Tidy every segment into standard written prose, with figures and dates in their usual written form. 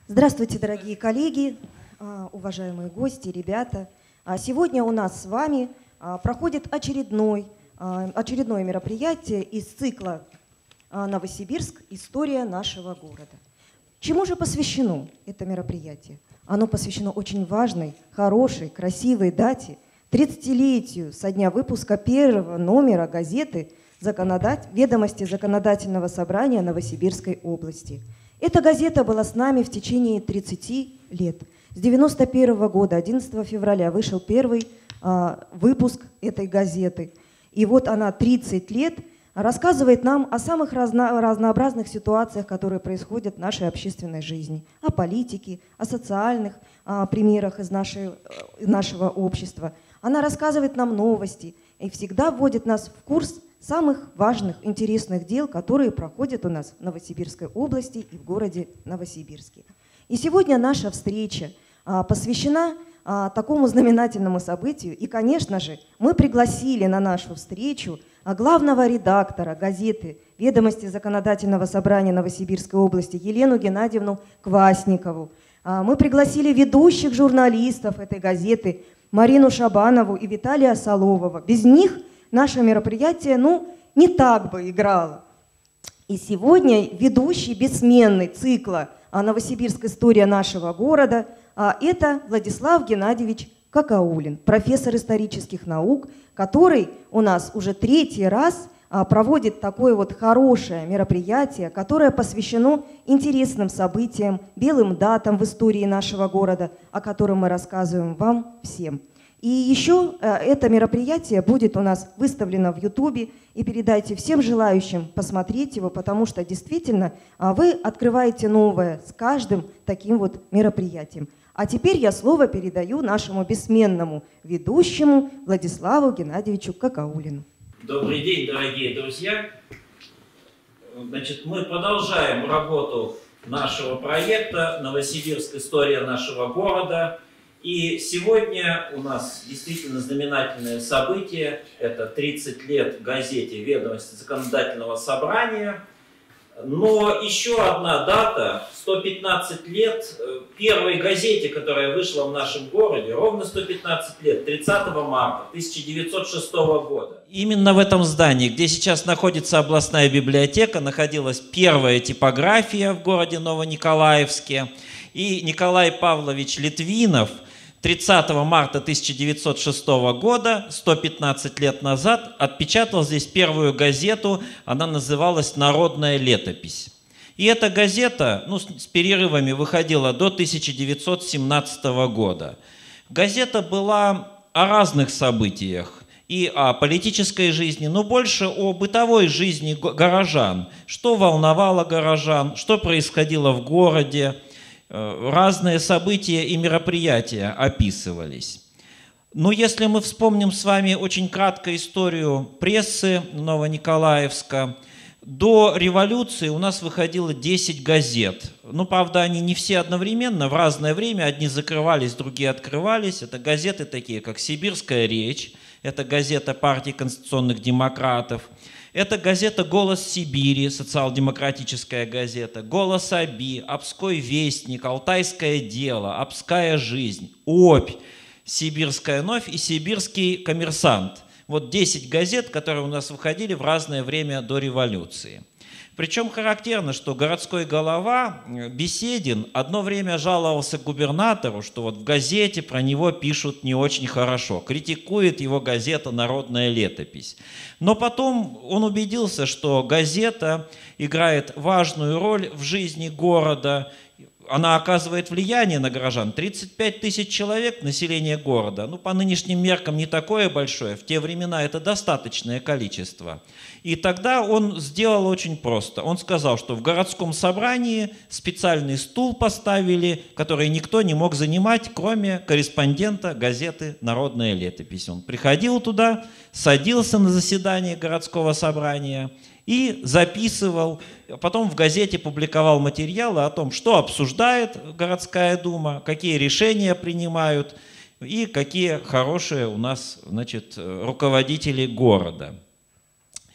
Здравствуйте, дорогие коллеги, уважаемые гости, ребята. Сегодня у нас с вами проходит очередное мероприятие из цикла «Новосибирск. История нашего города». Чему же посвящено это мероприятие? Оно посвящено очень важной, хорошей, красивой дате, 30-летию со дня выпуска первого номера газеты «Ведомости Законодательного собрания Новосибирской области». Эта газета была с нами в течение 30 лет. С 1991 года, 11 февраля, вышел первый выпуск этой газеты. И вот она 30 лет рассказывает нам о самых разнообразных ситуациях, которые происходят в нашей общественной жизни, о политике, о социальных примерах из нашего общества. Она рассказывает нам новости и всегда вводит нас в курс самых важных, интересных дел, которые проходят у нас в Новосибирской области и в городе Новосибирске. И сегодня наша встреча посвящена такому знаменательному событию. И, конечно же, мы пригласили на нашу встречу главного редактора газеты «Ведомости Законодательного собрания Новосибирской области» Елену Геннадьевну Квасникову. Мы пригласили ведущих журналистов этой газеты Марину Шабанову и Виталия Соловова. Без них наше мероприятие, не так бы играло. И сегодня ведущий бессменный цикла «Новосибирск. История нашего города» это Владислав Геннадьевич Какаулин, профессор исторических наук, который у нас уже 3-й раз проводит такое вот хорошее мероприятие, которое посвящено интересным событиям, белым датам в истории нашего города, о котором мы рассказываем вам всем. И еще это мероприятие будет у нас выставлено в Ютубе, и передайте всем желающим посмотреть его, потому что действительно вы открываете новое с каждым таким вот мероприятием. А теперь я слово передаю нашему бессменному ведущему Владиславу Геннадьевичу Какаулину. Добрый день, дорогие друзья. Мы продолжаем работу нашего проекта «Новосибирск. История нашего города». И сегодня у нас действительно знаменательное событие. Это 30 лет газете «Ведомости Законодательного собрания». Но еще одна дата, 115 лет первой газете, которая вышла в нашем городе, ровно 115 лет, 30 марта 1906 года. Именно в этом здании, где сейчас находится областная библиотека, находилась первая типография в городе Новониколаевске. И Николай Павлович Литвинов 30 марта 1906 года, 115 лет назад, отпечатал здесь первую газету, она называлась «Народная летопись». И эта газета, с перерывами выходила до 1917 года. Газета была о разных событиях, и о политической жизни, но больше о бытовой жизни горожан. Что волновало горожан, что происходило в городе. Разные события и мероприятия описывались. Но если мы вспомним с вами очень кратко историю прессы Новониколаевска, до революции у нас выходило 10 газет. Правда, они не все одновременно, в разное время. Одни закрывались, другие открывались. Это газеты такие, как «Сибирская речь», это газета партии конституционных демократов, это газета «Голос Сибири», социал-демократическая газета, «Голос Оби», «Обской вестник», «Алтайское дело», «Обская жизнь», «Обь», «Сибирская новь» и «Сибирский коммерсант». Вот 10 газет, которые у нас выходили в разное время до революции. Причем характерно, что городской голова Беседин одно время жаловался губернатору, что вот в газете про него пишут не очень хорошо, критикует его газета «Народная летопись». Но потом он убедился, что газета играет важную роль в жизни города, она оказывает влияние на горожан. 35 тысяч человек население города. По нынешним меркам не такое большое. В те времена это достаточное количество. И тогда он сделал очень просто. Он сказал, что в городском собрании специальный стул поставили, который никто не мог занимать, кроме корреспондента газеты «Народная летопись». Он приходил туда, садился на заседание городского собрания и записывал, потом в газете публиковал материалы о том, что обсуждает городская дума, какие решения принимают и какие хорошие у нас, руководители города.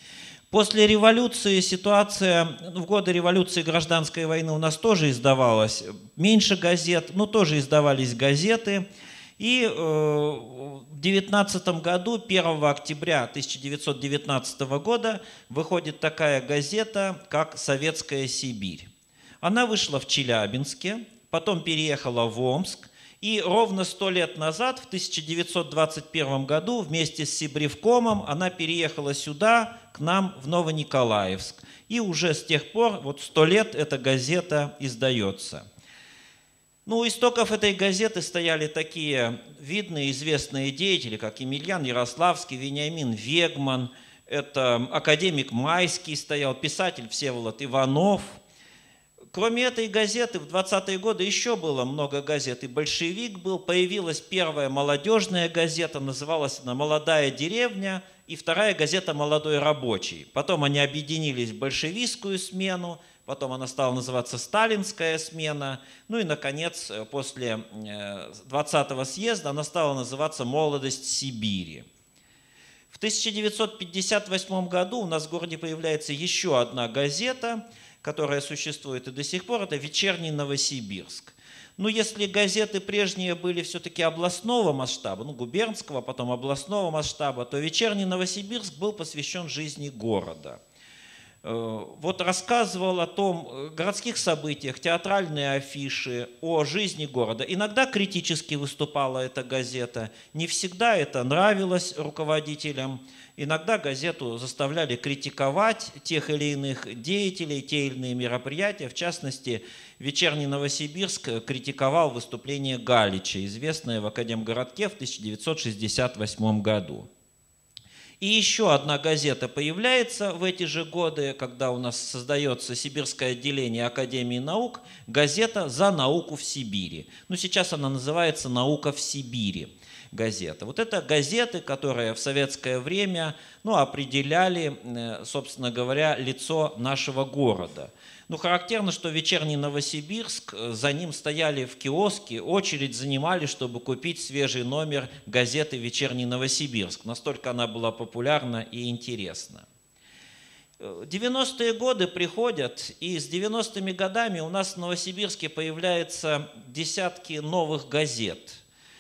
После революции ситуация, в годы революции и гражданской войны у нас тоже издавалось меньше газет, но тоже издавались газеты. И в 19 году, 1 октября 1919 года, выходит такая газета, как «Советская Сибирь». Она вышла в Челябинске, потом переехала в Омск, и ровно 100 лет назад, в 1921 году, вместе с Сибревкомом она переехала сюда, к нам, в Новониколаевск. И уже с тех пор, вот 100 лет, эта газета издается. Ну, у истоков этой газеты стояли такие видные, известные деятели, как Емельян Ярославский, Вениамин Вегман, это академик Майский стоял, писатель Всеволод Иванов. Кроме этой газеты, в 20-е годы еще было много газет. И «Большевик» был, появилась первая молодежная газета, называлась она «Молодая деревня», и вторая газета «Молодой рабочий». Потом они объединились в большевистскую смену, потом она стала называться «Сталинская смена». Ну и, наконец, после 20-го съезда она стала называться «Молодость Сибири». В 1958 году у нас в городе появляется еще одна газета, которая существует и до сих пор, это «Вечерний Новосибирск». Ну, если газеты прежние были все-таки областного масштаба, ну, губернского, потом областного масштаба, то «Вечерний Новосибирск» был посвящен жизни города. Вот рассказывал о том, городских событиях, театральные афиши, о жизни города. Иногда критически выступала эта газета, не всегда это нравилось руководителям. Иногда газету заставляли критиковать тех или иных деятелей, те или иные мероприятия. В частности, «Вечерний Новосибирск» критиковал выступление Галича, известное в Академгородке в 1968 году. И еще одна газета появляется в эти же годы, когда у нас создается Сибирское отделение Академии наук, газета «За науку в Сибири». Ну, сейчас она называется «Наука в Сибири». Газета. Вот это газеты, которые в советское время определяли, собственно говоря, лицо нашего города. Ну, характерно, что «Вечерний Новосибирск», за ним стояли в киоске, очередь занимали, чтобы купить свежий номер газеты «Вечерний Новосибирск». Настолько она была популярна и интересна. 90-е годы приходят, и с 90-ми годами у нас в Новосибирске появляются десятки новых газет.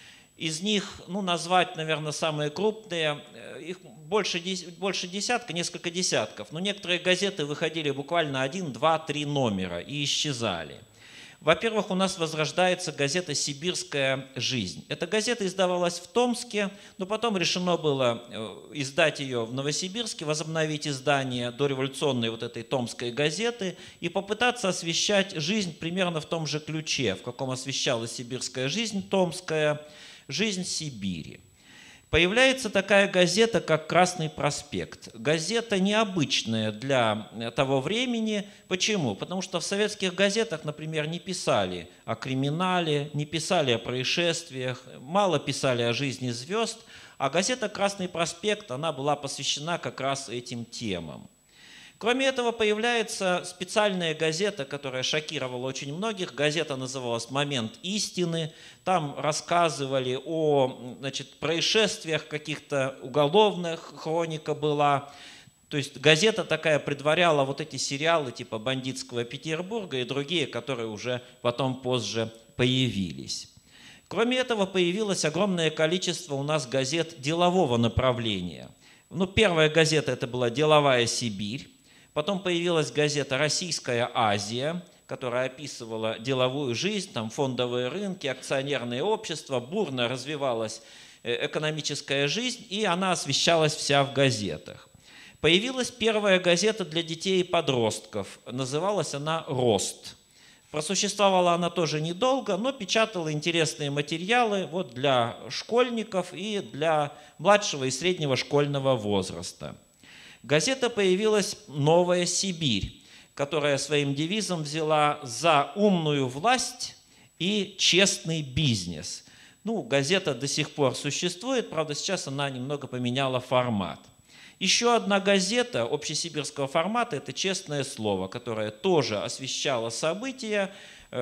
Из них, назвать, наверное, самые крупные, их больше десятка, несколько десятков. Но некоторые газеты выходили буквально 1, 2, 3 номера и исчезали. Во-первых, у нас возрождается газета «Сибирская жизнь». Эта газета издавалась в Томске, но потом решено было издать ее в Новосибирске, возобновить издание дореволюционной вот этой томской газеты и попытаться освещать жизнь примерно в том же ключе, в каком освещалась «Сибирская жизнь» томская, «Жизнь Сибири». Появляется такая газета, как «Красный проспект». Газета необычная для того времени. Почему? Потому что в советских газетах, например, не писали о криминале, не писали о происшествиях, мало писали о жизни звезд, а газета «Красный проспект», она была посвящена как раз этим темам. Кроме этого, появляется специальная газета, которая шокировала очень многих. Газета называлась «Момент истины». Там рассказывали о происшествиях каких-то уголовных, хроника была. То есть газета такая предваряла вот эти сериалы типа «Бандитского Петербурга» и другие, которые уже потом позже появились. Кроме этого, появилось огромное количество у нас газет делового направления. Первая газета – это была «Деловая Сибирь». Потом появилась газета «Российская Азия», которая описывала деловую жизнь, там фондовые рынки, акционерные общества, бурно развивалась экономическая жизнь, и она освещалась вся в газетах. Появилась первая газета для детей и подростков, называлась она «Рост». Просуществовала она тоже недолго, но печатала интересные материалы для школьников и для младшего и среднего школьного возраста. Газета появилась «Новая Сибирь», которая своим девизом взяла «За умную власть и честный бизнес». Газета до сих пор существует, правда, сейчас она немного поменяла формат. Еще одна газета общесибирского формата – это «Честное слово», которая тоже освещала события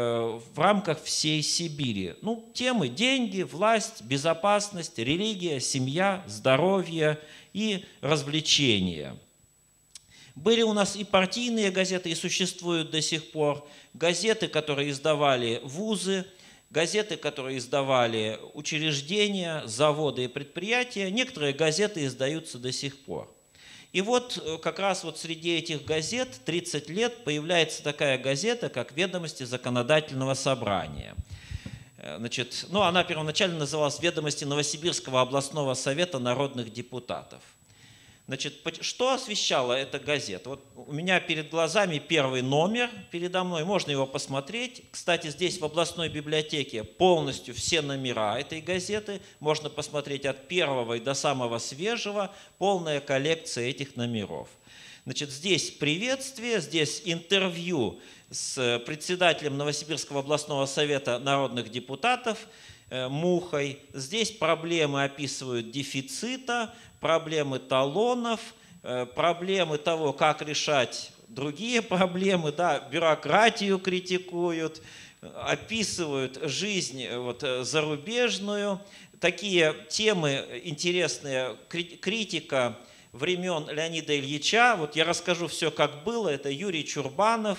в рамках всей Сибири. Темы – деньги, власть, безопасность, религия, семья, здоровье и развлечения. Были у нас и партийные газеты, и существуют до сих пор. Газеты, которые издавали вузы, газеты, которые издавали учреждения, заводы и предприятия. Некоторые газеты издаются до сих пор. И вот как раз вот среди этих газет 30 лет появляется такая газета, как «Ведомости Законодательного собрания». Значит, ну, она первоначально называлась «Ведомости Новосибирского областного совета народных депутатов». Значит, что освещала эта газета? Вот у меня перед глазами первый номер передо мной, можно его посмотреть. Кстати, здесь в областной библиотеке полностью все номера этой газеты. Можно посмотреть от первого и до самого свежего, полная коллекция этих номеров. Значит, здесь приветствие, здесь интервью с председателем Новосибирского областного совета народных депутатов Мухой. Здесь проблемы описывают дефицита, проблемы талонов, проблемы того, как решать другие проблемы, да, бюрократию критикуют, описывают жизнь вот, зарубежную. Такие темы интересные, критика времен Леонида Ильича. Вот я расскажу все, как было. Это Юрий Чурбанов,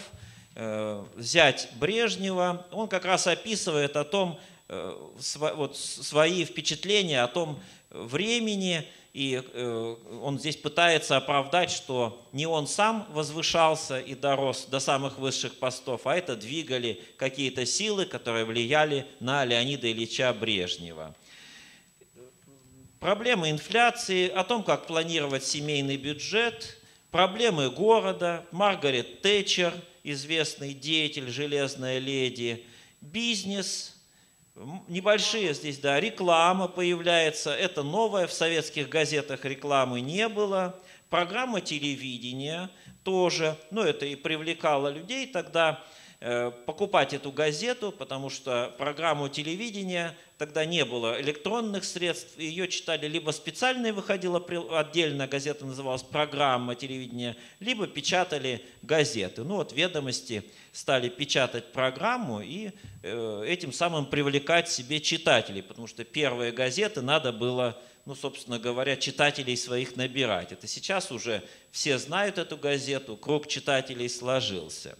зять Брежнева. Он как раз описывает о том, вот, свои впечатления о том времени, и он здесь пытается оправдать, что не он сам возвышался и дорос до самых высших постов, а это двигали какие-то силы, которые влияли на Леонида Ильича Брежнева. Проблемы инфляции, о том, как планировать семейный бюджет, проблемы города, Маргарет Тэтчер, известный деятель, железная леди, бизнес. Небольшие здесь, да, реклама появляется. Это новое, в советских газетах рекламы не было. Программа телевидения тоже, ну, это и привлекало людей тогда покупать эту газету, потому что программу телевидения тогда не было электронных средств, ее читали либо специально, выходила отдельно, газета называлась «Программа телевидения», либо печатали газеты. Ну вот «Ведомости» стали печатать программу и этим самым привлекать себе читателей, потому что первые газеты надо было, ну, собственно говоря, читателей своих набирать. Это сейчас уже все знают эту газету, круг читателей сложился.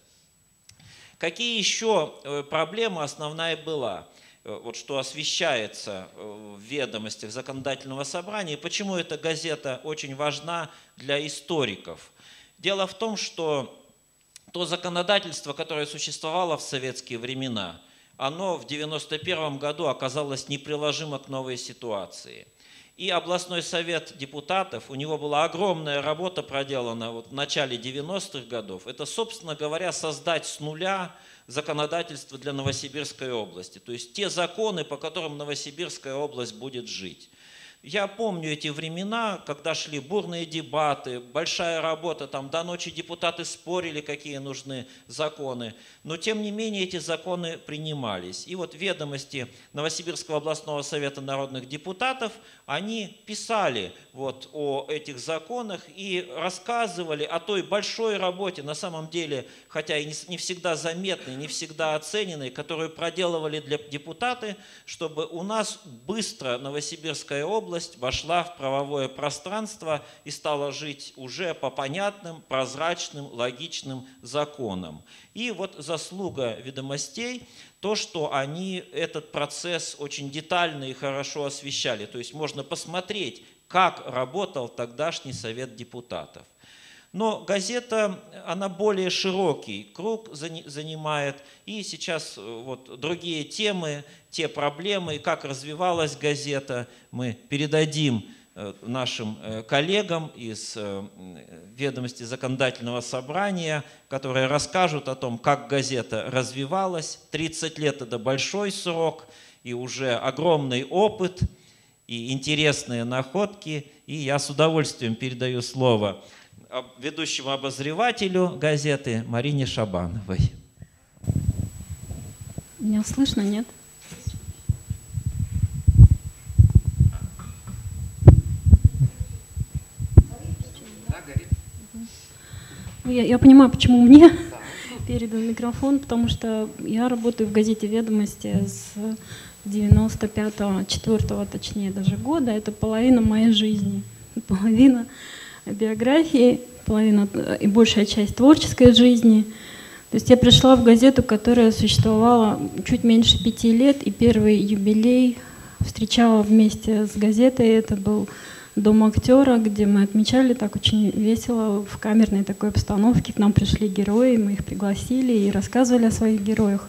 Какие еще проблемы основная была, вот что освещается в ведомостях законодательного собрания, и почему эта газета очень важна для историков? Дело в том, что то законодательство, которое существовало в советские времена, оно в 1991 году оказалось неприложимо к новой ситуации. И областной совет депутатов, у него была огромная работа проделана вот в начале 90-х годов. Это, собственно говоря, создать с нуля законодательство для Новосибирской области. То есть те законы, по которым Новосибирская область будет жить. Я помню эти времена, когда шли бурные дебаты, большая работа, там до ночи депутаты спорили, какие нужны законы, но тем не менее эти законы принимались. И вот ведомости Новосибирского областного совета народных депутатов, они писали вот о этих законах и рассказывали о той большой работе, на самом деле, хотя и не всегда заметной, не всегда оцененной, которую проделывали для депутаты, чтобы у нас быстро Новосибирская область вошла в правовое пространство и стала жить уже по понятным, прозрачным, логичным законам. И вот заслуга ведомостей то, что они этот процесс очень детально и хорошо освещали. То есть можно посмотреть, как работал тогдашний совет депутатов. Но газета, она более широкий круг занимает, и сейчас вот другие темы, те проблемы, как развивалась газета, мы передадим нашим коллегам из ведомости законодательного собрания, которые расскажут о том, как газета развивалась. 30 лет – это большой срок, и уже огромный опыт, и интересные находки, и я с удовольствием передаю слово ведущему обозревателю газеты Марине Шабановой. Меня слышно, нет? Я понимаю, почему мне передан микрофон, потому что я работаю в газете «Ведомости» с 95-го, 4-го, точнее даже года. Это половина моей жизни, половина биографии, половина и большая часть творческой жизни. То есть я пришла в газету, которая существовала чуть меньше 5 лет, и первый юбилей встречала вместе с газетой. Это был Дом актера, где мы отмечали так очень весело, в камерной такой обстановке. К нам пришли герои, мы их пригласили и рассказывали о своих героях.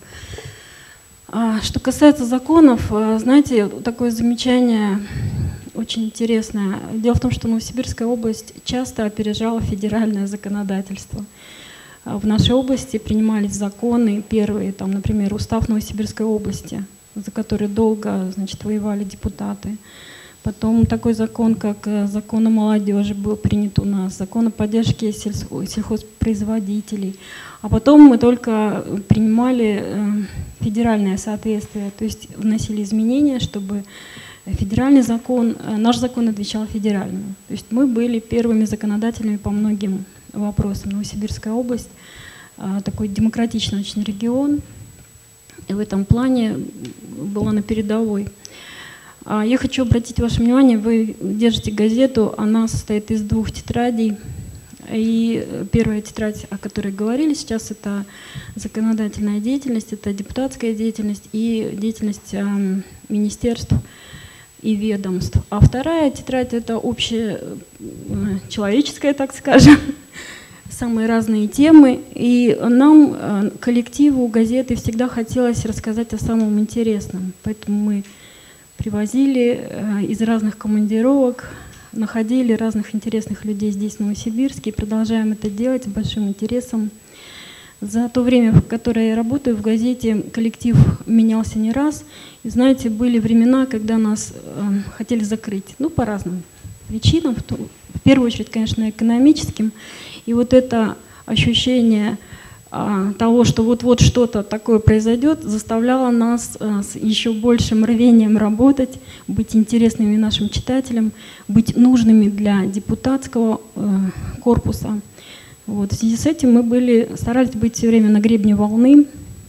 Что касается законов, знаете, такое замечание очень интересное. Дело в том, что Новосибирская область часто опережала федеральное законодательство. В нашей области принимались законы первые, там, например, устав Новосибирской области, за который долго, значит, воевали депутаты. Потом такой закон, как закон о молодежи, был принят у нас, закон о поддержке сельхозпроизводителей. А потом мы только принимали федеральное соответствие, то есть вносили изменения, чтобы федеральный закон, наш закон отвечал федеральному. То есть мы были первыми законодателями по многим вопросам. Новосибирская область такой демократичный очень регион, и в этом плане была на передовой. Я хочу обратить ваше внимание, вы держите газету, она состоит из 2 тетрадей. И первая тетрадь, о которой говорили сейчас, это законодательная деятельность, это депутатская деятельность и деятельность министерств и ведомств. А вторая тетрадь — это общечеловеческая, так скажем, самые разные темы. И нам, коллективу газеты, всегда хотелось рассказать о самом интересном. Поэтому мы привозили из разных командировок, находили разных интересных людей здесь, в Новосибирске, и продолжаем это делать с большим интересом. За то время, в которое я работаю в газете, коллектив менялся не раз. И знаете, были времена, когда нас хотели закрыть, ну, по разным причинам, в первую очередь, конечно, экономическим. И вот это ощущение того, что вот-вот что-то такое произойдет, заставляло нас с еще большим рвением работать, быть интересными нашим читателям, быть нужными для депутатского корпуса. Вот. В связи с этим мы старались быть все время на гребне волны.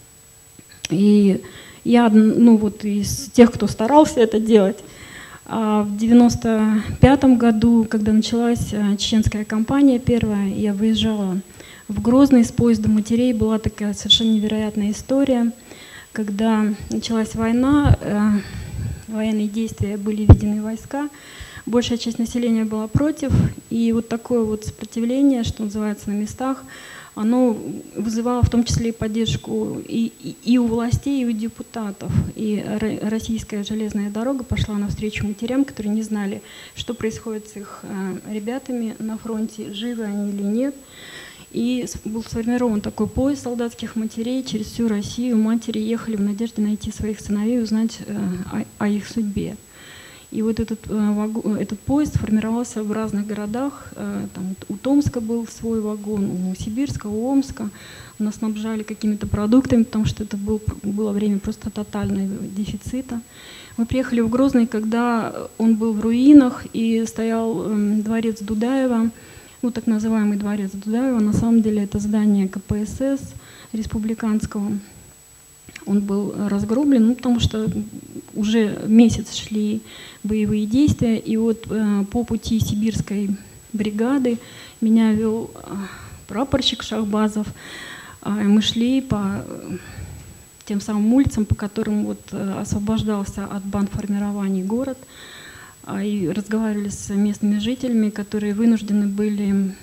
И я, ну, вот из тех, кто старался это делать. В 1995 году, когда началась чеченская кампания первая, я выезжала в Грозный с поездом матерей. Была такая совершенно невероятная история, когда началась война, военные действия, были введены войска, большая часть населения была против, и вот такое вот сопротивление, что называется, на местах, оно вызывало в том числе и поддержку и у властей, и у депутатов. И российская железная дорога пошла навстречу матерям, которые не знали, что происходит с их ребятами на фронте, живы они или нет. И был сформирован такой поезд солдатских матерей. Через всю Россию матери ехали в надежде найти своих сыновей и узнать о их судьбе. И вот этот поезд формировался в разных городах. Там, у Томска был свой вагон, у Новосибирска, у Омска. Нас снабжали какими-то продуктами, потому что это было время просто тотального дефицита. Мы приехали в Грозный, когда он был в руинах, и стоял дворец Дудаева, ну, так называемый дворец Дудаева. На самом деле это здание КПСС республиканского. Он был разгромлен, ну, потому что уже месяц шли боевые действия. И вот по пути сибирской бригады меня вел прапорщик Шахбазов. Мы шли по тем самым улицам, по которым вот освобождался от бандформирований город. И разговаривали с местными жителями, которые вынуждены были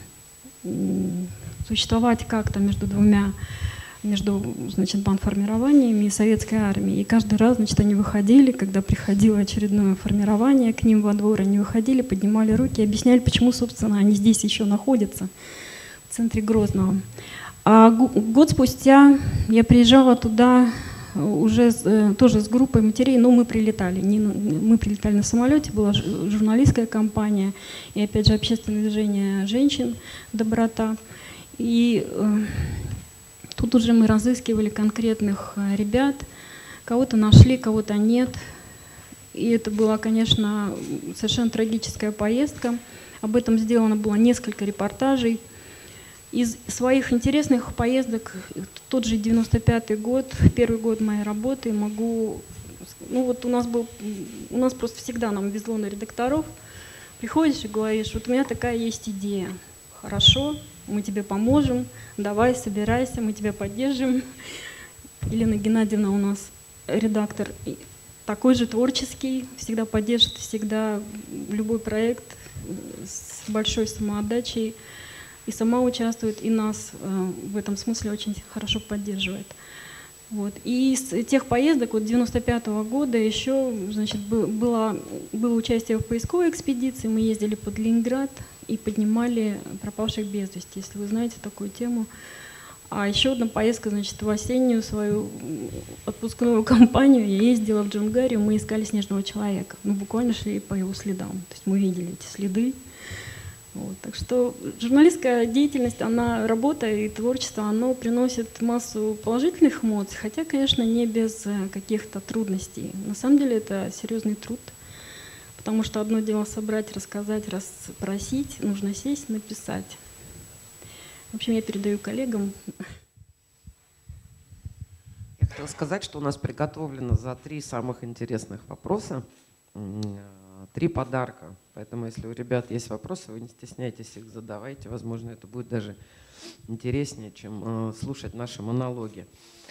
существовать как-то между значит, бандформированиями и советской армией. И каждый раз, значит, они выходили, когда приходило очередное формирование к ним во двор, они выходили, поднимали руки и объясняли, почему, собственно, они здесь еще находятся, в центре Грозного. А год спустя я приезжала туда уже тоже с группой матерей, но мы прилетали. Мы прилетали на самолете, была журналистская компания и, опять же, общественное движение женщин «Доброта». И тут уже мы разыскивали конкретных ребят, кого-то нашли, кого-то нет. И это была, конечно, совершенно трагическая поездка. Об этом сделано было несколько репортажей. Из своих интересных поездок, тот же 95-й год, первый год моей работы, могу... Ну вот у нас просто всегда нам везло на редакторов. приходишь и говоришь, вот у меня такая есть идея, хорошо, мы тебе поможем, давай, собирайся, мы тебя поддержим. Елена Геннадьевна у нас редактор, такой же творческий, всегда поддержит, всегда любой проект с большой самоотдачей, и сама участвует, и нас в этом смысле очень хорошо поддерживает. Вот. И из тех поездок, вот 95-го года еще, значит, было участие в поисковой экспедиции, мы ездили под Ленинград и поднимали пропавших без вести, если вы знаете такую тему. А еще одна поездка, значит, в осеннюю свою отпускную кампанию я ездила в Джунгарию, мы искали снежного человека. Мы буквально шли по его следам. То есть мы видели эти следы. Вот. Так что журналистская деятельность, она, работа и творчество, оно приносит массу положительных эмоций, хотя, конечно, не без каких-то трудностей. На самом деле это серьезный труд, потому что одно дело собрать, рассказать, расспросить, нужно сесть, написать. В общем, я передаю коллегам. Я хотела сказать, что у нас приготовлено за 3 самых интересных вопроса 3 подарка. Поэтому, если у ребят есть вопросы, вы не стесняйтесь их задавайте. Возможно, это будет даже интереснее, чем слушать наши монологи.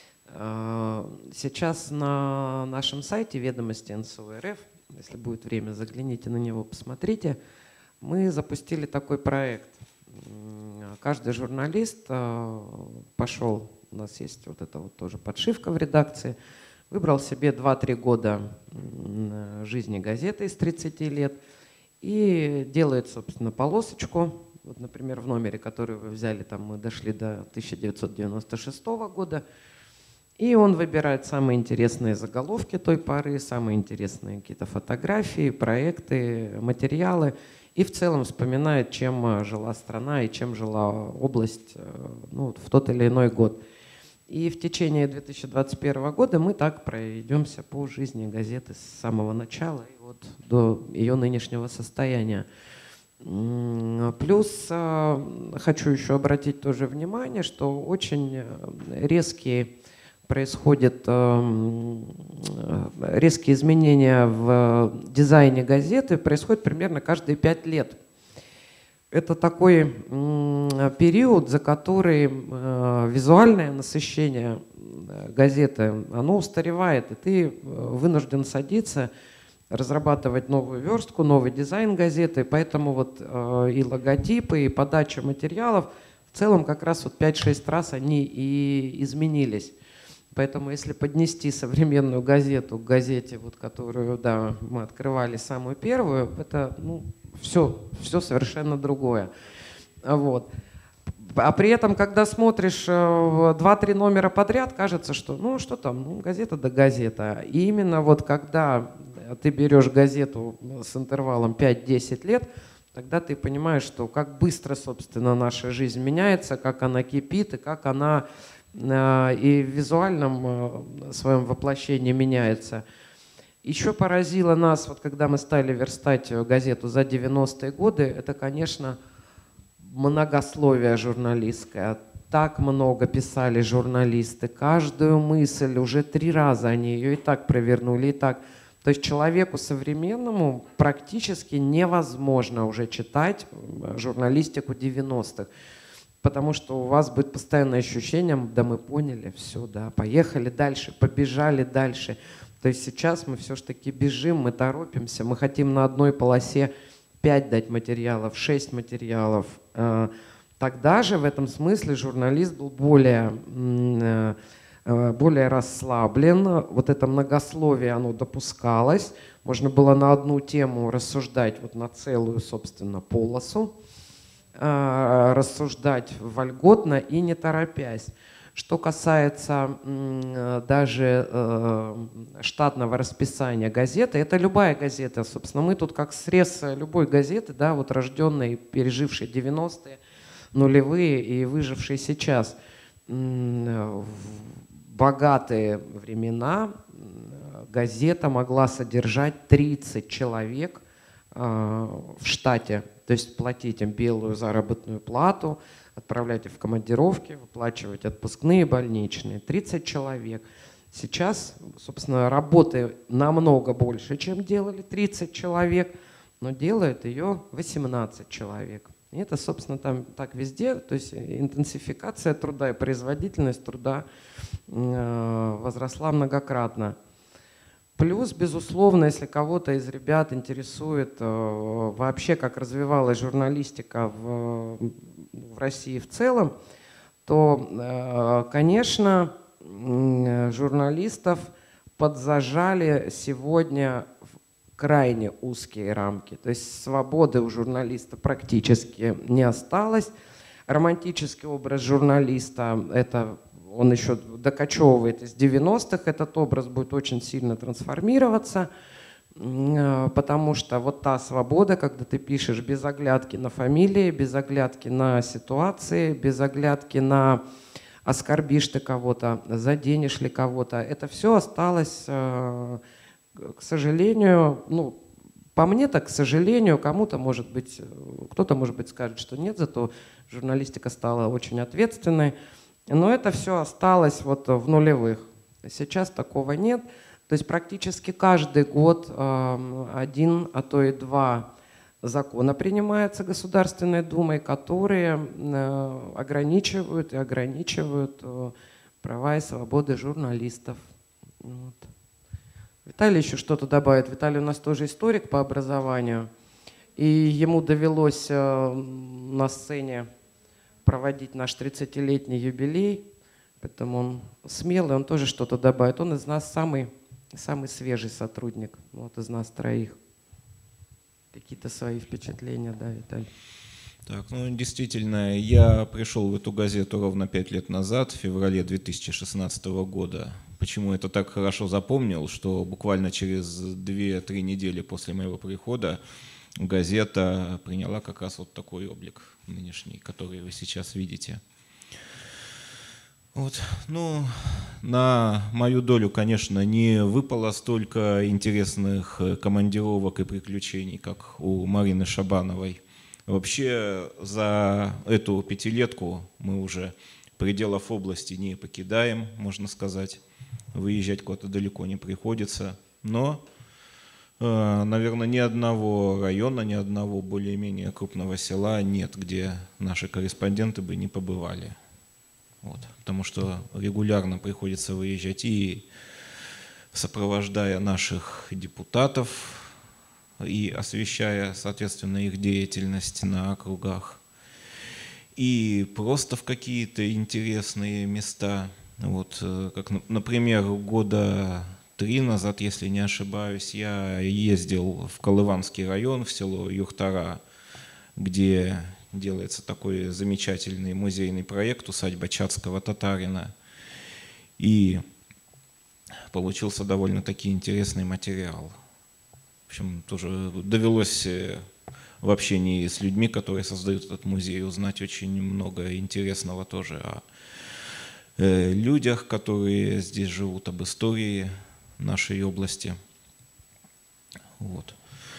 Сейчас на нашем сайте «Ведомости НСУ.РФ», если будет время, загляните на него, посмотрите, мы запустили такой проект. Каждый журналист пошел, у нас есть вот эта вот тоже подшивка в редакции, выбрал себе 2-3 года жизни газеты из 30 лет и делает, собственно, полосочку. Вот, например, в номере, который вы взяли, там мы дошли до 1996 года. И он выбирает самые интересные заголовки той поры, самые интересные какие-то фотографии, проекты, материалы. И в целом вспоминает, чем жила страна и чем жила область, ну, в тот или иной год. И в течение 2021 года мы так пройдемся по жизни газеты с самого начала и вот до ее нынешнего состояния. Плюс хочу еще обратить тоже внимание, что очень происходят резкие изменения в дизайне газеты, происходят примерно каждые 5 лет. Это такой период, за который визуальное насыщение газеты, оно устаревает, и ты вынужден садиться, разрабатывать новую верстку, новый дизайн газеты, поэтому вот и логотипы, и подача материалов в целом как раз вот 5-6 раз они и изменились. Поэтому если поднести современную газету к газете, вот, которую, да, мы открывали самую первую, это, ну, все совершенно другое. Вот. А при этом, когда смотришь 2-3 номера подряд, кажется, что ну что там, ну, газета да газета. И именно вот когда ты берешь газету с интервалом 5-10 лет, тогда ты понимаешь, что как быстро, собственно, наша жизнь меняется, как она кипит, и как она и в визуальном своем воплощении меняется. Еще поразило нас, вот когда мы стали верстать газету за 90-е годы, это, конечно, многословие журналистское. Так много писали журналисты, каждую мысль, уже 3 раза они ее и так провернули, и так. То есть человеку современному практически невозможно уже читать журналистику 90-х. Потому что у вас будет постоянное ощущение, да мы поняли, все, да, поехали дальше, побежали дальше. То есть сейчас мы все-таки бежим, мы торопимся, мы хотим на одной полосе 5 дать материалов, 6 материалов. Тогда же в этом смысле журналист был более расслаблен, вот это многословие, оно допускалось, можно было на одну тему рассуждать вот на целую, собственно, полосу, рассуждать вольготно и не торопясь. Что касается даже штатного расписания газеты, это любая газета, собственно, мы тут как срез любой газеты, да, вот рожденной, пережившей 90-е, нулевые и выжившей сейчас. В богатые времена газета могла содержать 30 человек в штате, то есть платить им белую заработную плату, отправлять их в командировки, выплачивать отпускные, больничные. 30 человек. Сейчас, собственно, работы намного больше, чем делали 30 человек. но делает ее 18 человек. И это, собственно, там так везде, то есть интенсификация труда и производительность труда возросла многократно. Плюс, безусловно, если кого-то из ребят интересует вообще, как развивалась журналистика в России в целом, то, конечно, журналистов подзажали сегодня в крайне узкие рамки. То есть свободы у журналиста практически не осталось. Романтический образ журналиста, он еще докачевывает из 90-х, этот образ будет очень сильно трансформироваться, потому что вот та свобода, когда ты пишешь без оглядки на фамилии, без оглядки на ситуации, без оглядки на оскорбишь ты кого-то, заденешь ли кого-то, это все осталось, к сожалению, ну, по мне так, к сожалению, кому-то может быть, кто-то, может быть, скажет, что нет, зато журналистика стала очень ответственной. Но это все осталось вот в нулевых. Сейчас такого нет. То есть практически каждый год один, а то и два закона принимаются Государственной Думой, которые ограничивают права и свободы журналистов. Вот. Виталий еще что-то добавит. Виталий у нас тоже историк по образованию. И ему довелось на сцене проводить наш 30-летний юбилей, поэтому он смелый, он тоже что-то добавит. Он из нас самый свежий сотрудник, вот из нас троих. Какие-то свои впечатления, да, Виталий? Так, ну действительно, я пришел в эту газету ровно 5 лет назад, в феврале 2016 года. Почему это так хорошо запомнил, что буквально через 2-3 недели после моего прихода газета приняла как раз вот такой облик нынешний, который вы сейчас видите. Вот. Ну, на мою долю, конечно, не выпало столько интересных командировок и приключений, как у Марины Шабановой. Вообще за эту 5-летку мы уже пределов области не покидаем, можно сказать. Выезжать куда-то далеко не приходится. Но, наверное, ни одного района, ни одного более-менее крупного села нет, где наши корреспонденты бы не побывали. Вот. Потому что регулярно приходится выезжать и сопровождая наших депутатов, и освещая, соответственно, их деятельность на округах, и просто в какие-то интересные места. Вот, как, например, года 3 назад, если не ошибаюсь, я ездил в Колыванский район, в село Юртара, где делается такой замечательный музейный проект «Усадьба чатского татарина». И получился довольно-таки интересный материал. В общем, тоже довелось в общении с людьми, которые создают этот музей, узнать очень много интересного тоже о людях, которые здесь живут, об истории нашей области. Вот.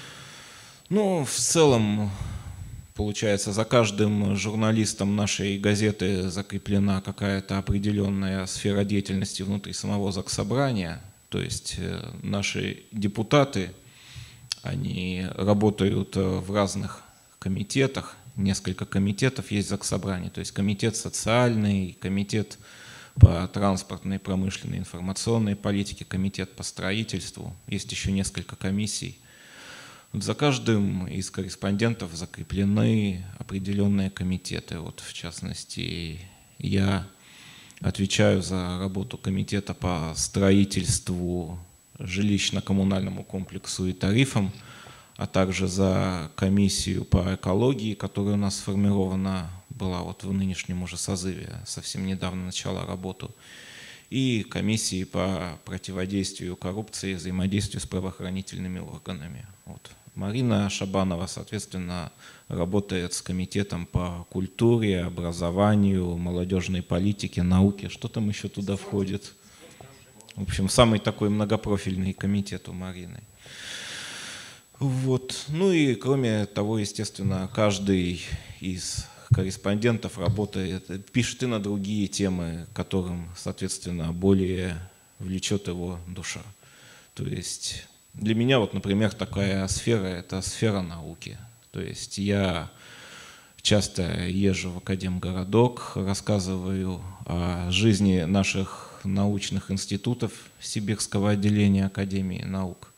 Ну, в целом, получается, за каждым журналистом нашей газеты закреплена какая-то определенная сфера деятельности внутри самого Заксобрания. То есть наши депутаты, они работают в разных комитетах, несколько комитетов есть в Заксобрании. То есть комитет социальный, комитет по транспортной, промышленной, информационной политике, комитет по строительству. Есть еще несколько комиссий. Вот за каждым из корреспондентов закреплены определенные комитеты. Вот, в частности, я отвечаю за работу комитета по строительству, жилищно-коммунальному комплексу и тарифам, а также за комиссию по экологии, которая у нас сформирована была вот в нынешнем уже созыве, совсем недавно начала работу, и комиссии по противодействию коррупции, взаимодействию с правоохранительными органами. Вот. Марина Шабанова, соответственно, работает с комитетом по культуре, образованию, молодежной политике, науке. Что там еще туда входит? В общем, самый такой многопрофильный комитет у Марины. Вот. Ну и кроме того, естественно, каждый из корреспондентов работает, пишет и на другие темы, которым, соответственно, более влечет его душа. То есть Для меня, вот, например, такая сфера – это сфера науки. То есть я часто езжу в Академгородок, рассказываю о жизни наших научных институтов Сибирского отделения Академии наук.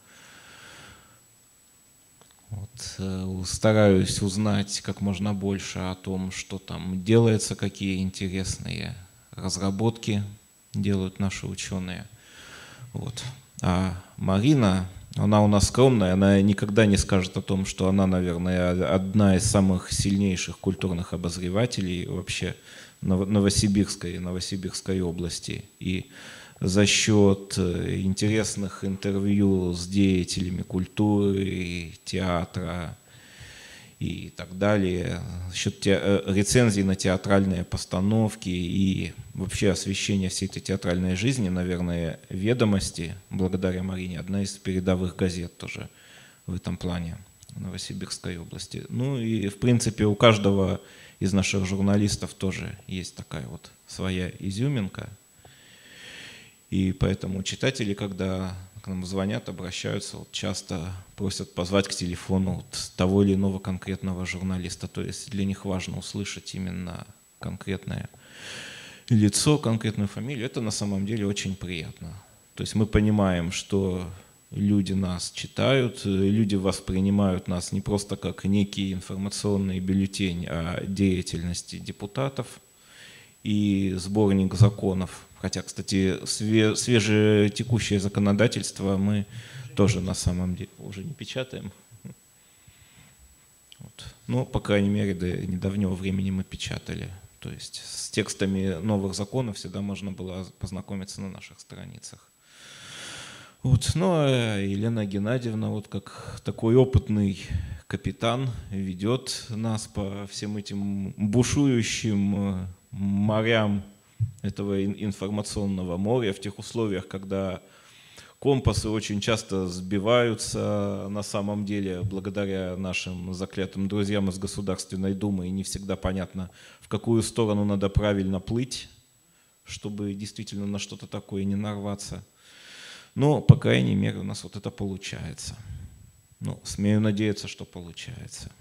Вот, стараюсь узнать как можно больше о том, что там делается, какие интересные разработки делают наши ученые. Вот. А Марина, она у нас скромная, она никогда не скажет о том, что она, наверное, одна из самых сильнейших культурных обозревателей вообще Новосибирской области. И за счет интересных интервью с деятелями культуры, театра и так далее, за счет рецензий на театральные постановки и вообще освещения всей этой театральной жизни, наверное, «Ведомости», благодаря Марине, одна из передовых газет тоже в этом плане Новосибирской области. Ну и, в принципе, у каждого из наших журналистов тоже есть такая вот своя изюминка. И поэтому читатели, когда к нам звонят, обращаются, вот часто просят позвать к телефону вот того или иного конкретного журналиста. То есть для них важно услышать именно конкретное лицо, конкретную фамилию. Это на самом деле очень приятно. То есть мы понимаем, что люди нас читают, люди воспринимают нас не просто как некий информационный бюллетень о деятельности депутатов и сборник законов. Хотя, кстати, свежетекущее законодательство мы тоже на самом деле уже не печатаем. Вот. Но, по крайней мере, до недавнего времени мы печатали. То есть с текстами новых законов всегда можно было познакомиться на наших страницах. Вот. Ну, а Елена Геннадьевна, вот как такой опытный капитан, ведет нас по всем этим бушующим морям этого информационного моря в тех условиях, когда компасы очень часто сбиваются на самом деле благодаря нашим заклятым друзьям из Государственной Думы, и не всегда понятно, в какую сторону надо правильно плыть, чтобы действительно на что-то такое не нарваться. Но, по крайней мере, у нас вот это получается. Ну, смею надеяться, что получается.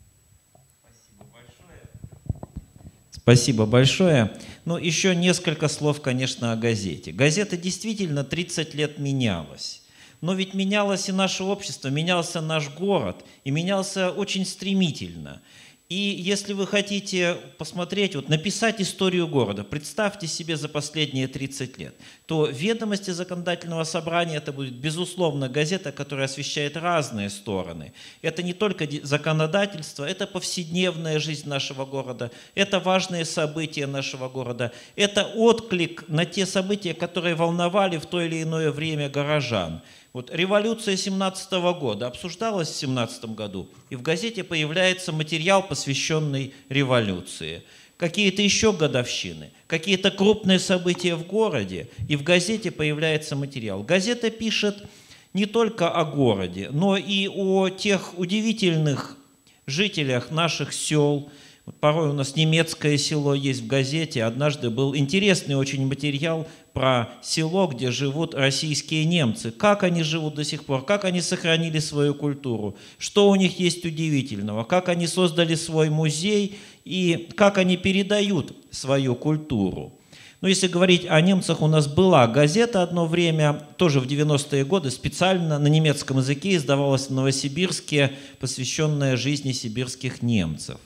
Спасибо большое. Ну, еще несколько слов, конечно, о газете. Газета действительно 30 лет менялась. Но ведь менялось и наше общество, менялся наш город, и менялся очень стремительно. И если вы хотите посмотреть, вот написать историю города, представьте себе за последние 30 лет, то «Ведомости законодательного собрания» это будет, безусловно, газета, которая освещает разные стороны. Это не только законодательство, это повседневная жизнь нашего города, это важные события нашего города, это отклик на те события, которые волновали в то или иное время горожан. Вот революция 17 года обсуждалась в 17 году, и в газете появляется материал, посвященный революции. Какие-то еще годовщины, какие-то крупные события в городе, и в газете появляется материал. Газета пишет не только о городе, но и о тех удивительных жителях наших сел. Порой у нас немецкое село есть в газете. Однажды был интересный очень материал про село, где живут российские немцы. Как они живут до сих пор, как они сохранили свою культуру, что у них есть удивительного, как они создали свой музей и как они передают свою культуру. Но если говорить о немцах, у нас была газета одно время, тоже в 90-е годы, специально на немецком языке издавалась в Новосибирске, посвященная жизни сибирских немцев.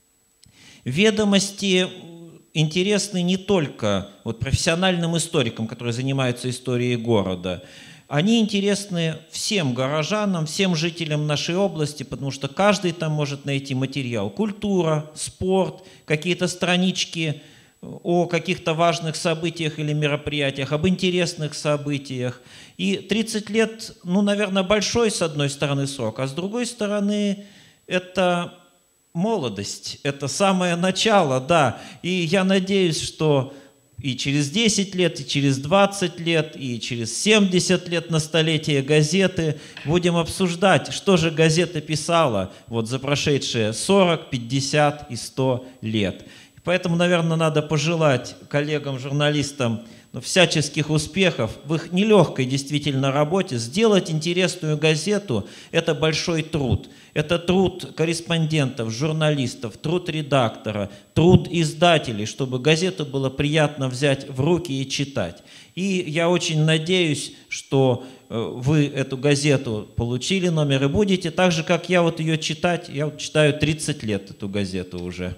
«Ведомости» интересны не только вот профессиональным историкам, которые занимаются историей города. Они интересны всем горожанам, всем жителям нашей области, потому что каждый там может найти материал. Культура, спорт, какие-то странички о каких-то важных событиях или мероприятиях, об интересных событиях. И 30 лет, ну, наверное, большой, с одной стороны, срок, а с другой стороны, это молодость, это самое начало, да. И я надеюсь, что и через 10 лет, и через 20 лет, и через 70 лет на столетие газеты будем обсуждать, что же газета писала вот за прошедшие 40, 50 и 100 лет. Поэтому, наверное, надо пожелать коллегам-журналистам всяческих успехов в их нелегкой действительно работе. Сделать интересную газету – это большой труд. Это труд корреспондентов, журналистов, труд редактора, труд издателей, чтобы газету было приятно взять в руки и читать. И я очень надеюсь, что вы эту газету получили, номер, и будете так же, как я вот ее читать. Я вот читаю 30 лет эту газету уже.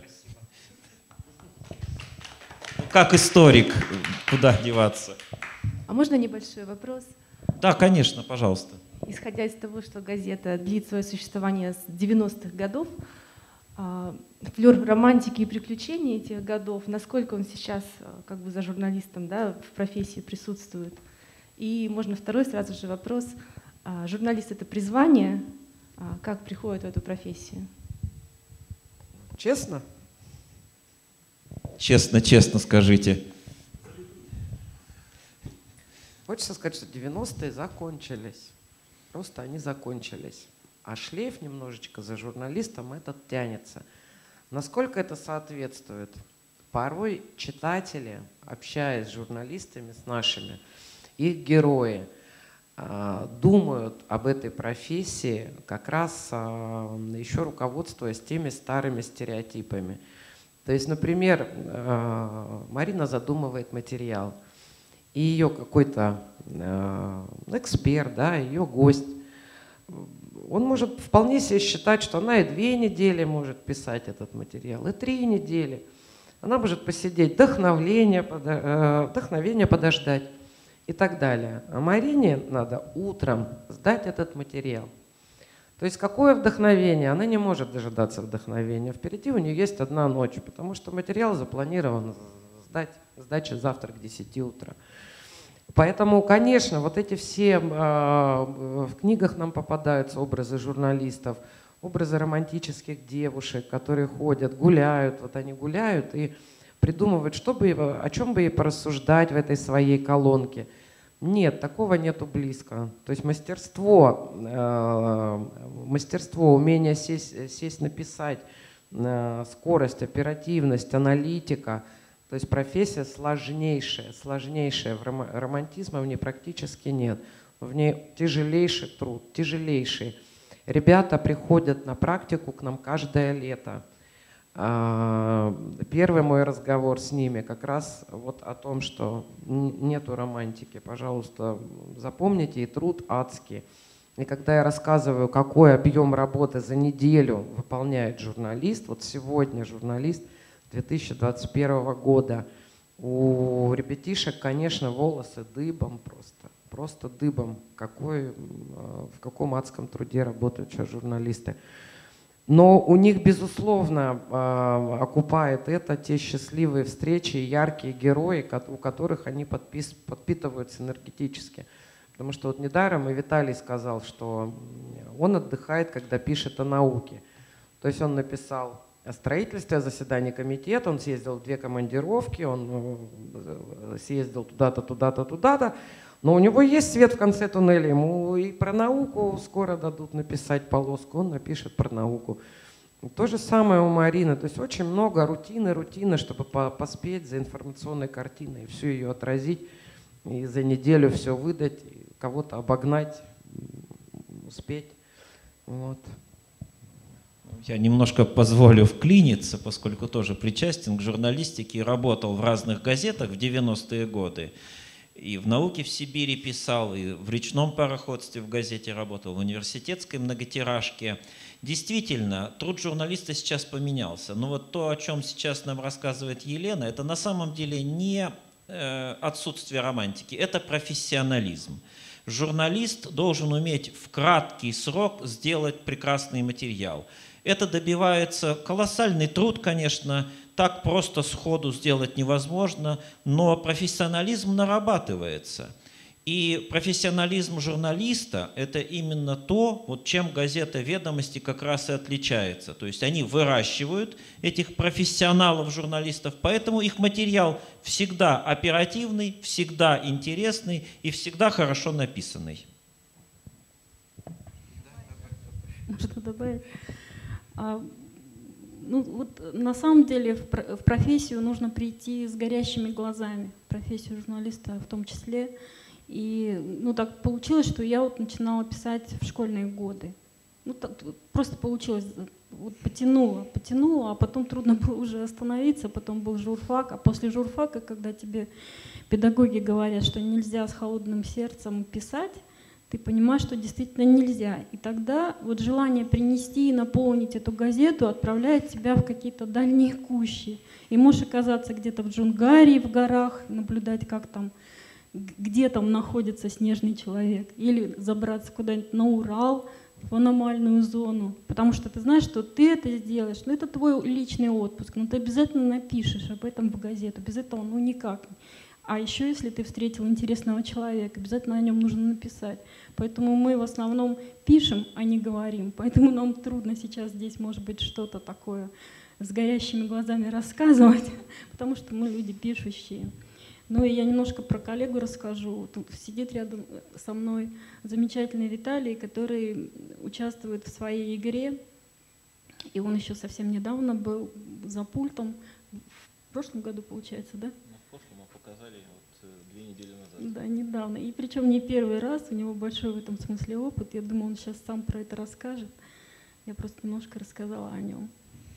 Как историк, куда деваться? А можно небольшой вопрос? Да, конечно, пожалуйста. Исходя из того, что газета длит свое существование с 90-х годов, флёр романтики и приключений этих годов, насколько он сейчас как бы за журналистом, да, в профессии присутствует? И можно второй сразу же вопрос. Журналист — это призвание? Как приходит в эту профессию? Честно? Честно, честно скажите. Хочется сказать, что 90-е закончились. Просто они закончились. А шлейф немножечко за журналистом этот тянется. Насколько это соответствует? Порой читатели, общаясь с журналистами, с нашими, их герои, думают об этой профессии как раз еще руководствуясь теми старыми стереотипами. То есть, например, Марина задумывает материал, и ее какой-то эксперт, да, ее гость, он может вполне себе считать, что она и 2 недели может писать этот материал, и 3 недели. Она может посидеть, вдохновение подождать и так далее. А Марине надо утром сдать этот материал. То есть какое вдохновение? Она не может дожидаться вдохновения. Впереди у нее есть 1 ночь, потому что материал запланирован сдача завтра к 10 утра. Поэтому, конечно, вот эти все в книгах нам попадаются образы журналистов, образы романтических девушек, которые ходят, гуляют. Вот они гуляют и придумывают, о чем бы ей порассуждать в этой своей колонке. Нет, такого нету близко. То есть мастерство, умение сесть написать, скорость, оперативность, аналитика. То есть профессия сложнейшая. Романтизма в ней практически нет. В ней тяжелейший труд, тяжелейший. Ребята приходят на практику к нам каждое лето. Первый мой разговор с ними как раз вот о том, что нету романтики. Пожалуйста, запомните, и труд адский. И когда я рассказываю, какой объем работы за неделю выполняет журналист, вот сегодня журналист 2021 года, у ребятишек, конечно, волосы дыбом просто дыбом. В каком адском труде работают сейчас журналисты. Но у них, безусловно, окупает это те счастливые встречи, яркие герои, у которых они подпитываются энергетически. Потому что вот недаром и Виталий сказал, что он отдыхает, когда пишет о науке. То есть он написал о строительстве, о заседании комитета, он съездил в 2 командировки, он съездил туда-то, туда-то, туда-то. Но у него есть свет в конце туннеля, ему и про науку скоро дадут написать полоску, он напишет про науку. То же самое у Марины, то есть очень много рутины, чтобы поспеть за информационной картиной, всю ее отразить, и за неделю все выдать, кого-то обогнать, успеть. Вот. Я немножко позволю вклиниться, поскольку тоже причастен к журналистике и работал в разных газетах в 90-е годы. И в «Науке» в Сибири писал, и в «Речном пароходстве» в газете работал, в университетской многотиражке. Действительно, труд журналиста сейчас поменялся. Но вот то, о чем сейчас нам рассказывает Елена, это на самом деле не отсутствие романтики, это профессионализм. Журналист должен уметь в краткий срок сделать прекрасный материал. Это добивается колоссальный труд, конечно, так просто сходу сделать невозможно, но профессионализм нарабатывается. И профессионализм журналиста – это именно то, вот чем газета «Ведомости» как раз и отличается. То есть они выращивают этих профессионалов-журналистов, поэтому их материал всегда оперативный, всегда интересный и всегда хорошо написанный. Можно добавить? Ну, вот на самом деле в профессию нужно прийти с горящими глазами, в профессию журналиста в том числе. И ну, так получилось, что я вот начинала писать в школьные годы. Ну, так, просто получилось, вот потянула, а потом трудно было уже остановиться, потом был журфак, а после журфака, когда тебе педагоги говорят, что нельзя с холодным сердцем писать, ты понимаешь, что действительно нельзя. И тогда вот желание принести и наполнить эту газету отправляет тебя в какие-то дальние кущи. И можешь оказаться где-то в Джунгарии, в горах, наблюдать, как там, где там находится снежный человек. Или забраться куда-нибудь на Урал, в аномальную зону. Потому что ты знаешь, что ты это сделаешь, но это твой личный отпуск, но ты обязательно напишешь об этом в газету. Без этого ну никак. А еще, если ты встретил интересного человека, обязательно о нем нужно написать. Поэтому мы в основном пишем, а не говорим. Поэтому нам трудно сейчас здесь, может быть, что-то такое с горящими глазами рассказывать, потому что мы люди пишущие. Ну и я немножко про коллегу расскажу. Тут сидит рядом со мной замечательный Виталий, который участвует в своей игре. И он еще совсем недавно был за пультом. В прошлом году, получается, да? В прошлом показали вот 2 недели назад. Да, недавно. И причем не первый раз, у него большой в этом смысле опыт. Я думаю, он сейчас сам про это расскажет. Я просто немножко рассказала о нем.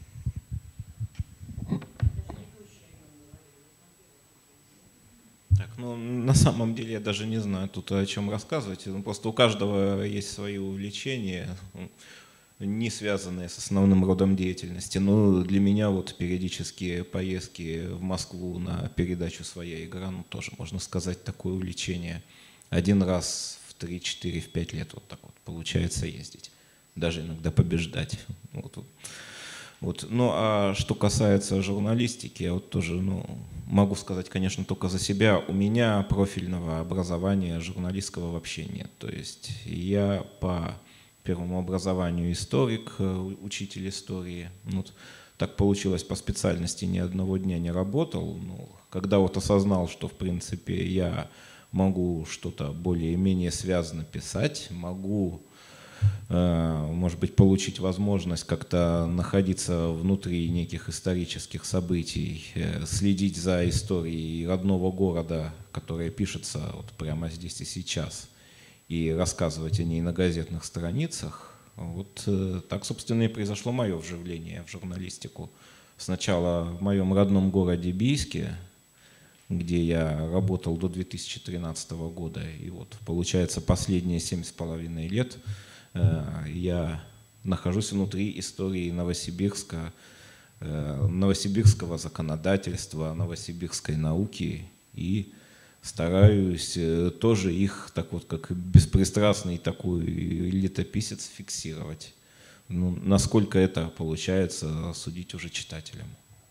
Так, ну, на самом деле я даже не знаю тут о чем рассказывать. Ну, просто у каждого есть свои увлечения, не связанные с основным родом деятельности. Но для меня вот периодические поездки в Москву на передачу «Своя игра», ну, тоже, можно сказать, такое увлечение. 1 раз в 3, 4, в 5 лет вот так вот получается ездить. Даже иногда побеждать. Вот. Ну, а что касается журналистики, я вот тоже, ну, могу сказать, конечно, только за себя. У меня профильного образования журналистского вообще нет. То есть я по первому образованию историк, учитель истории. Ну, так получилось, по специальности ни одного дня не работал. Ну, когда вот осознал, что, в принципе, я могу что-то более-менее связано писать, могу, может быть, получить возможность как-то находиться внутри неких исторических событий, следить за историей родного города, которая пишется вот прямо здесь и сейчас, и рассказывать о ней на газетных страницах. Вот так, собственно, и произошло мое вживление в журналистику. Сначала в моем родном городе Бийске, где я работал до 2013 года, и вот, получается, последние 7,5 лет я нахожусь внутри истории Новосибирска, новосибирского законодательства, новосибирской науки и стараюсь тоже их так вот как беспристрастный такой летописец фиксировать. Ну, насколько это получается, судить уже читателям.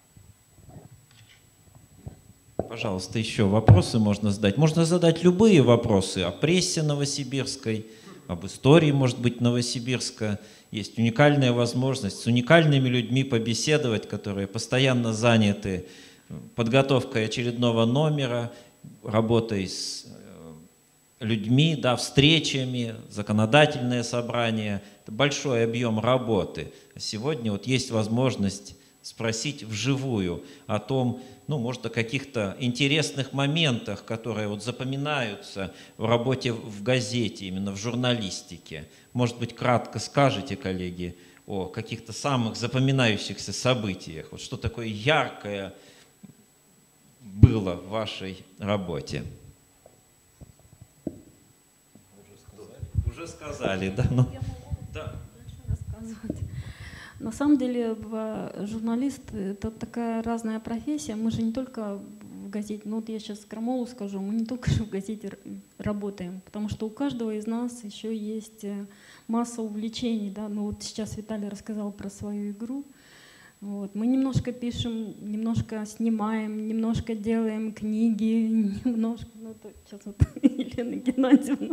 Пожалуйста, еще вопросы можно задать. Можно задать любые вопросы о прессе новосибирской, об истории, может быть, Новосибирска. Есть уникальная возможность с уникальными людьми побеседовать, которые постоянно заняты подготовкой очередного номера, работой с людьми, да, встречами, законодательное собрание. Это большой объем работы. Сегодня вот есть возможность спросить вживую о том, ну, может, о каких-то интересных моментах, которые вот запоминаются в работе в газете, именно в журналистике. Может быть, кратко скажете, коллеги, о каких-то самых запоминающихся событиях. Вот что такое яркое было в вашей работе? Уже сказали, да? Ну, да. Рассказывать. На самом деле журналист — это такая разная профессия. Мы же не только в газете, ну вот я сейчас крамолу скажу, мы не только в газете работаем, потому что у каждого из нас еще есть масса увлечений. Да? Ну вот сейчас Виталий рассказал про свою игру. Вот. Мы немножко пишем, немножко снимаем, немножко делаем книги, немножко... Ну, сейчас вот Елена Геннадьевна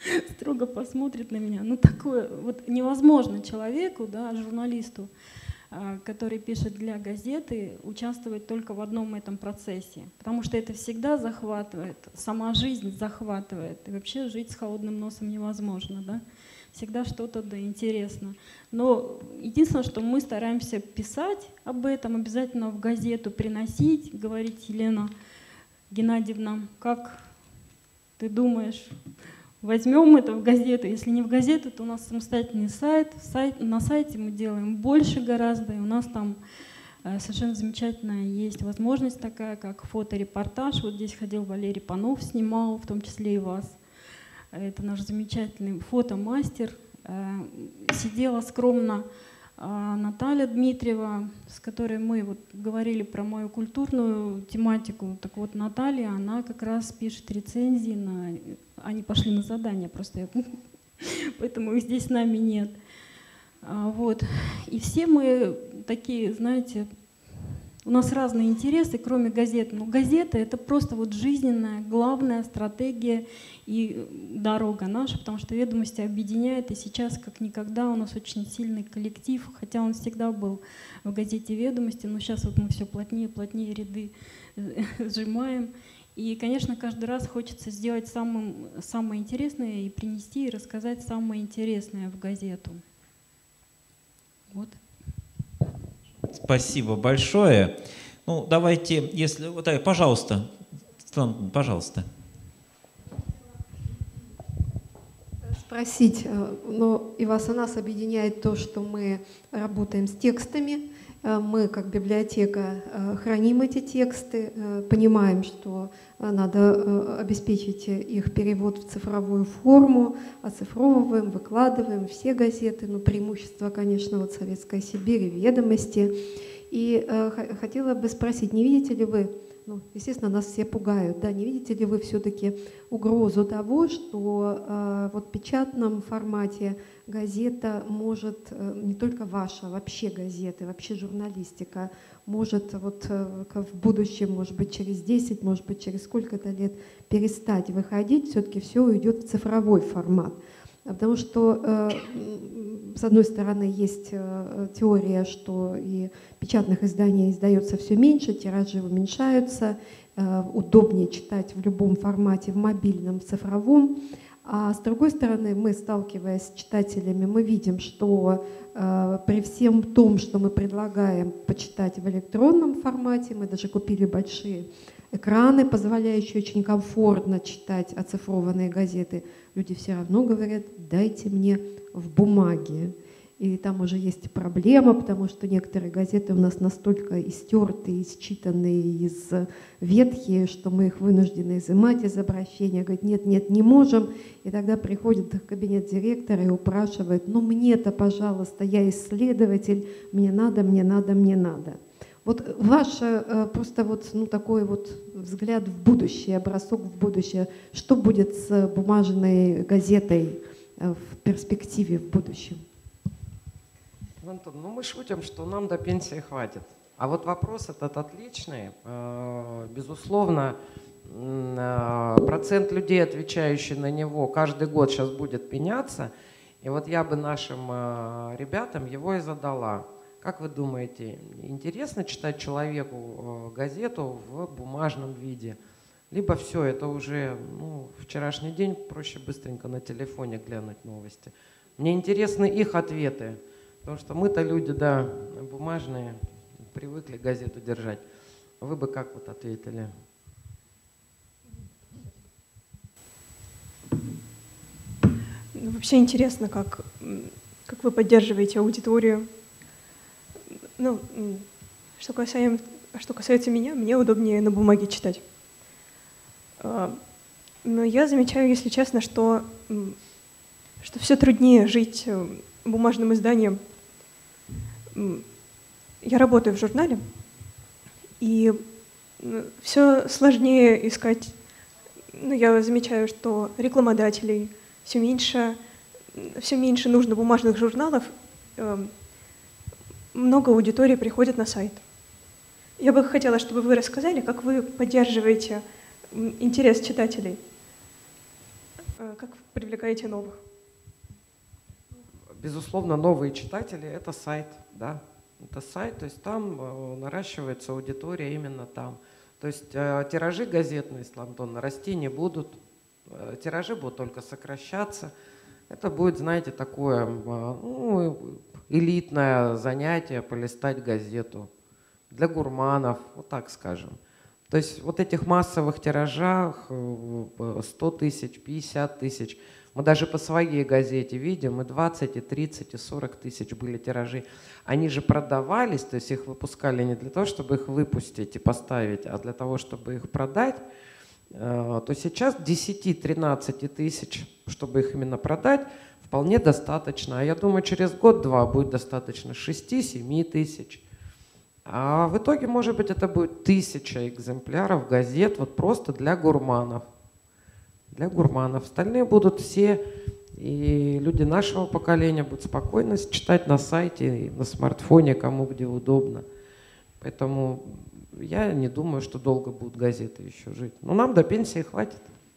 строго посмотрит на меня. Ну такое вот невозможно человеку, да, журналисту который пишет для газеты, участвовать только в одном этом процессе. Потому что это всегда захватывает, сама жизнь захватывает. И вообще жить с холодным носом невозможно. Да? Всегда что-то да интересно. Но единственное, что мы стараемся писать об этом, обязательно в газету приносить, говорить: Елена Геннадьевна, как ты думаешь, возьмем это в газету? Если не в газету, то у нас самостоятельный сайт. На сайте мы делаем больше гораздо, и у нас там совершенно замечательная есть возможность такая, как фоторепортаж. Вот здесь ходил Валерий Панов, снимал, в том числе и вас. Это наш замечательный фотомастер. Сидела скромно Наталья Дмитриева, с которой мы вот говорили про мою культурную тематику. Так вот, Наталья, она как раз пишет рецензии на... Они пошли на задание, просто поэтому их здесь с нами нет. Вот. И все мы такие, знаете, у нас разные интересы, кроме газет. Но газета — это просто вот жизненная, главная стратегия и дорога наша, потому что «Ведомости» объединяет, и сейчас как никогда у нас очень сильный коллектив, хотя он всегда был в газете «Ведомости», но сейчас вот мы все плотнее и плотнее ряды сжимаем. И, конечно, каждый раз хочется сделать самое интересное и принести, и рассказать самое интересное в газету. Вот. Спасибо большое. Ну, давайте, если... Вот, пожалуйста, Светлана, пожалуйста. Спросить, но и вас и нас объединяет то, что мы работаем с текстами, мы как библиотека храним эти тексты, понимаем, что надо обеспечить их перевод в цифровую форму, оцифровываем, выкладываем все газеты, но преимущество, конечно, вот «Советская Сибирь» и «Ведомости». И хотела бы спросить, не видите ли вы, ну, естественно, нас все пугают, да, не видите ли вы все-таки угрозу того, что вот в печатном формате газета может, не только ваша, вообще газеты, вообще журналистика, может вот в будущем, может быть, через 10, может быть, через сколько-то лет перестать выходить, все-таки все уйдет в цифровой формат. Потому что, с одной стороны, есть теория, что и печатных изданий издается все меньше, тиражи уменьшаются, удобнее читать в любом формате, в мобильном, в цифровом. А с другой стороны, мы, сталкиваясь с читателями, мы видим, что при всем том, что мы предлагаем почитать в электронном формате, мы даже купили большие экраны, позволяющие очень комфортно читать оцифрованные газеты, люди все равно говорят: дайте мне в бумаге. И там уже есть проблема, потому что некоторые газеты у нас настолько истертые, исчитанные, ветхие, что мы их вынуждены изымать из обращения. Говорят: нет, нет, не можем. И тогда приходит в кабинет директора и упрашивает: ну мне-то, пожалуйста, я исследователь, мне надо, мне надо, мне надо. Вот ваш просто вот, ну, такой вот взгляд в будущее, бросок в будущее. Что будет с бумажной газетой в перспективе, в будущем? Антон, ну мы шутим, что нам до пенсии хватит. А вот вопрос этот отличный. Безусловно, процент людей, отвечающий на него, каждый год сейчас будет меняться. И вот я бы нашим ребятам его и задала. Как вы думаете, интересно читать человеку газету в бумажном виде? Либо все, это уже вчерашний день, проще быстренько на телефоне глянуть новости. Мне интересны их ответы, потому что мы-то люди, да, бумажные, привыкли газету держать. Вы бы как вот ответили? Вообще интересно, как вы поддерживаете аудиторию. Ну, что касается меня, мне удобнее на бумаге читать. Но я замечаю, если честно, что все труднее жить бумажным изданием. Я работаю в журнале, и все сложнее искать. Ну, я замечаю, что рекламодателей все меньше нужно бумажных журналов. Много аудитории приходит на сайт. Я бы хотела, чтобы вы рассказали, как вы поддерживаете интерес читателей, как привлекаете новых. Безусловно, новые читатели — это сайт, да. Это сайт, то есть там наращивается аудитория именно там. То есть тиражи газетные, если, Антон, расти не будут, тиражи будут только сокращаться. Это будет, знаете, такое элитное занятие полистать газету для гурманов, вот так скажем. То есть вот этих массовых тиражах 100 тысяч, 50 тысяч, мы даже по своей газете видим, и 20, и 30, и 40 тысяч были тиражи. Они же продавались, то есть их выпускали не для того, чтобы их выпустить и поставить, а для того, чтобы их продать. То сейчас 10-13 тысяч, чтобы их именно продать, вполне достаточно. А я думаю, через год-два будет достаточно 6-7 тысяч. А в итоге, может быть, это будет 1000 экземпляров газет вот просто для гурманов. Для гурманов. Остальные будут все, и люди нашего поколения будут спокойно читать на сайте, на смартфоне, кому где удобно. Поэтому я не думаю, что долго будут газеты еще жить. Но нам до пенсии хватит.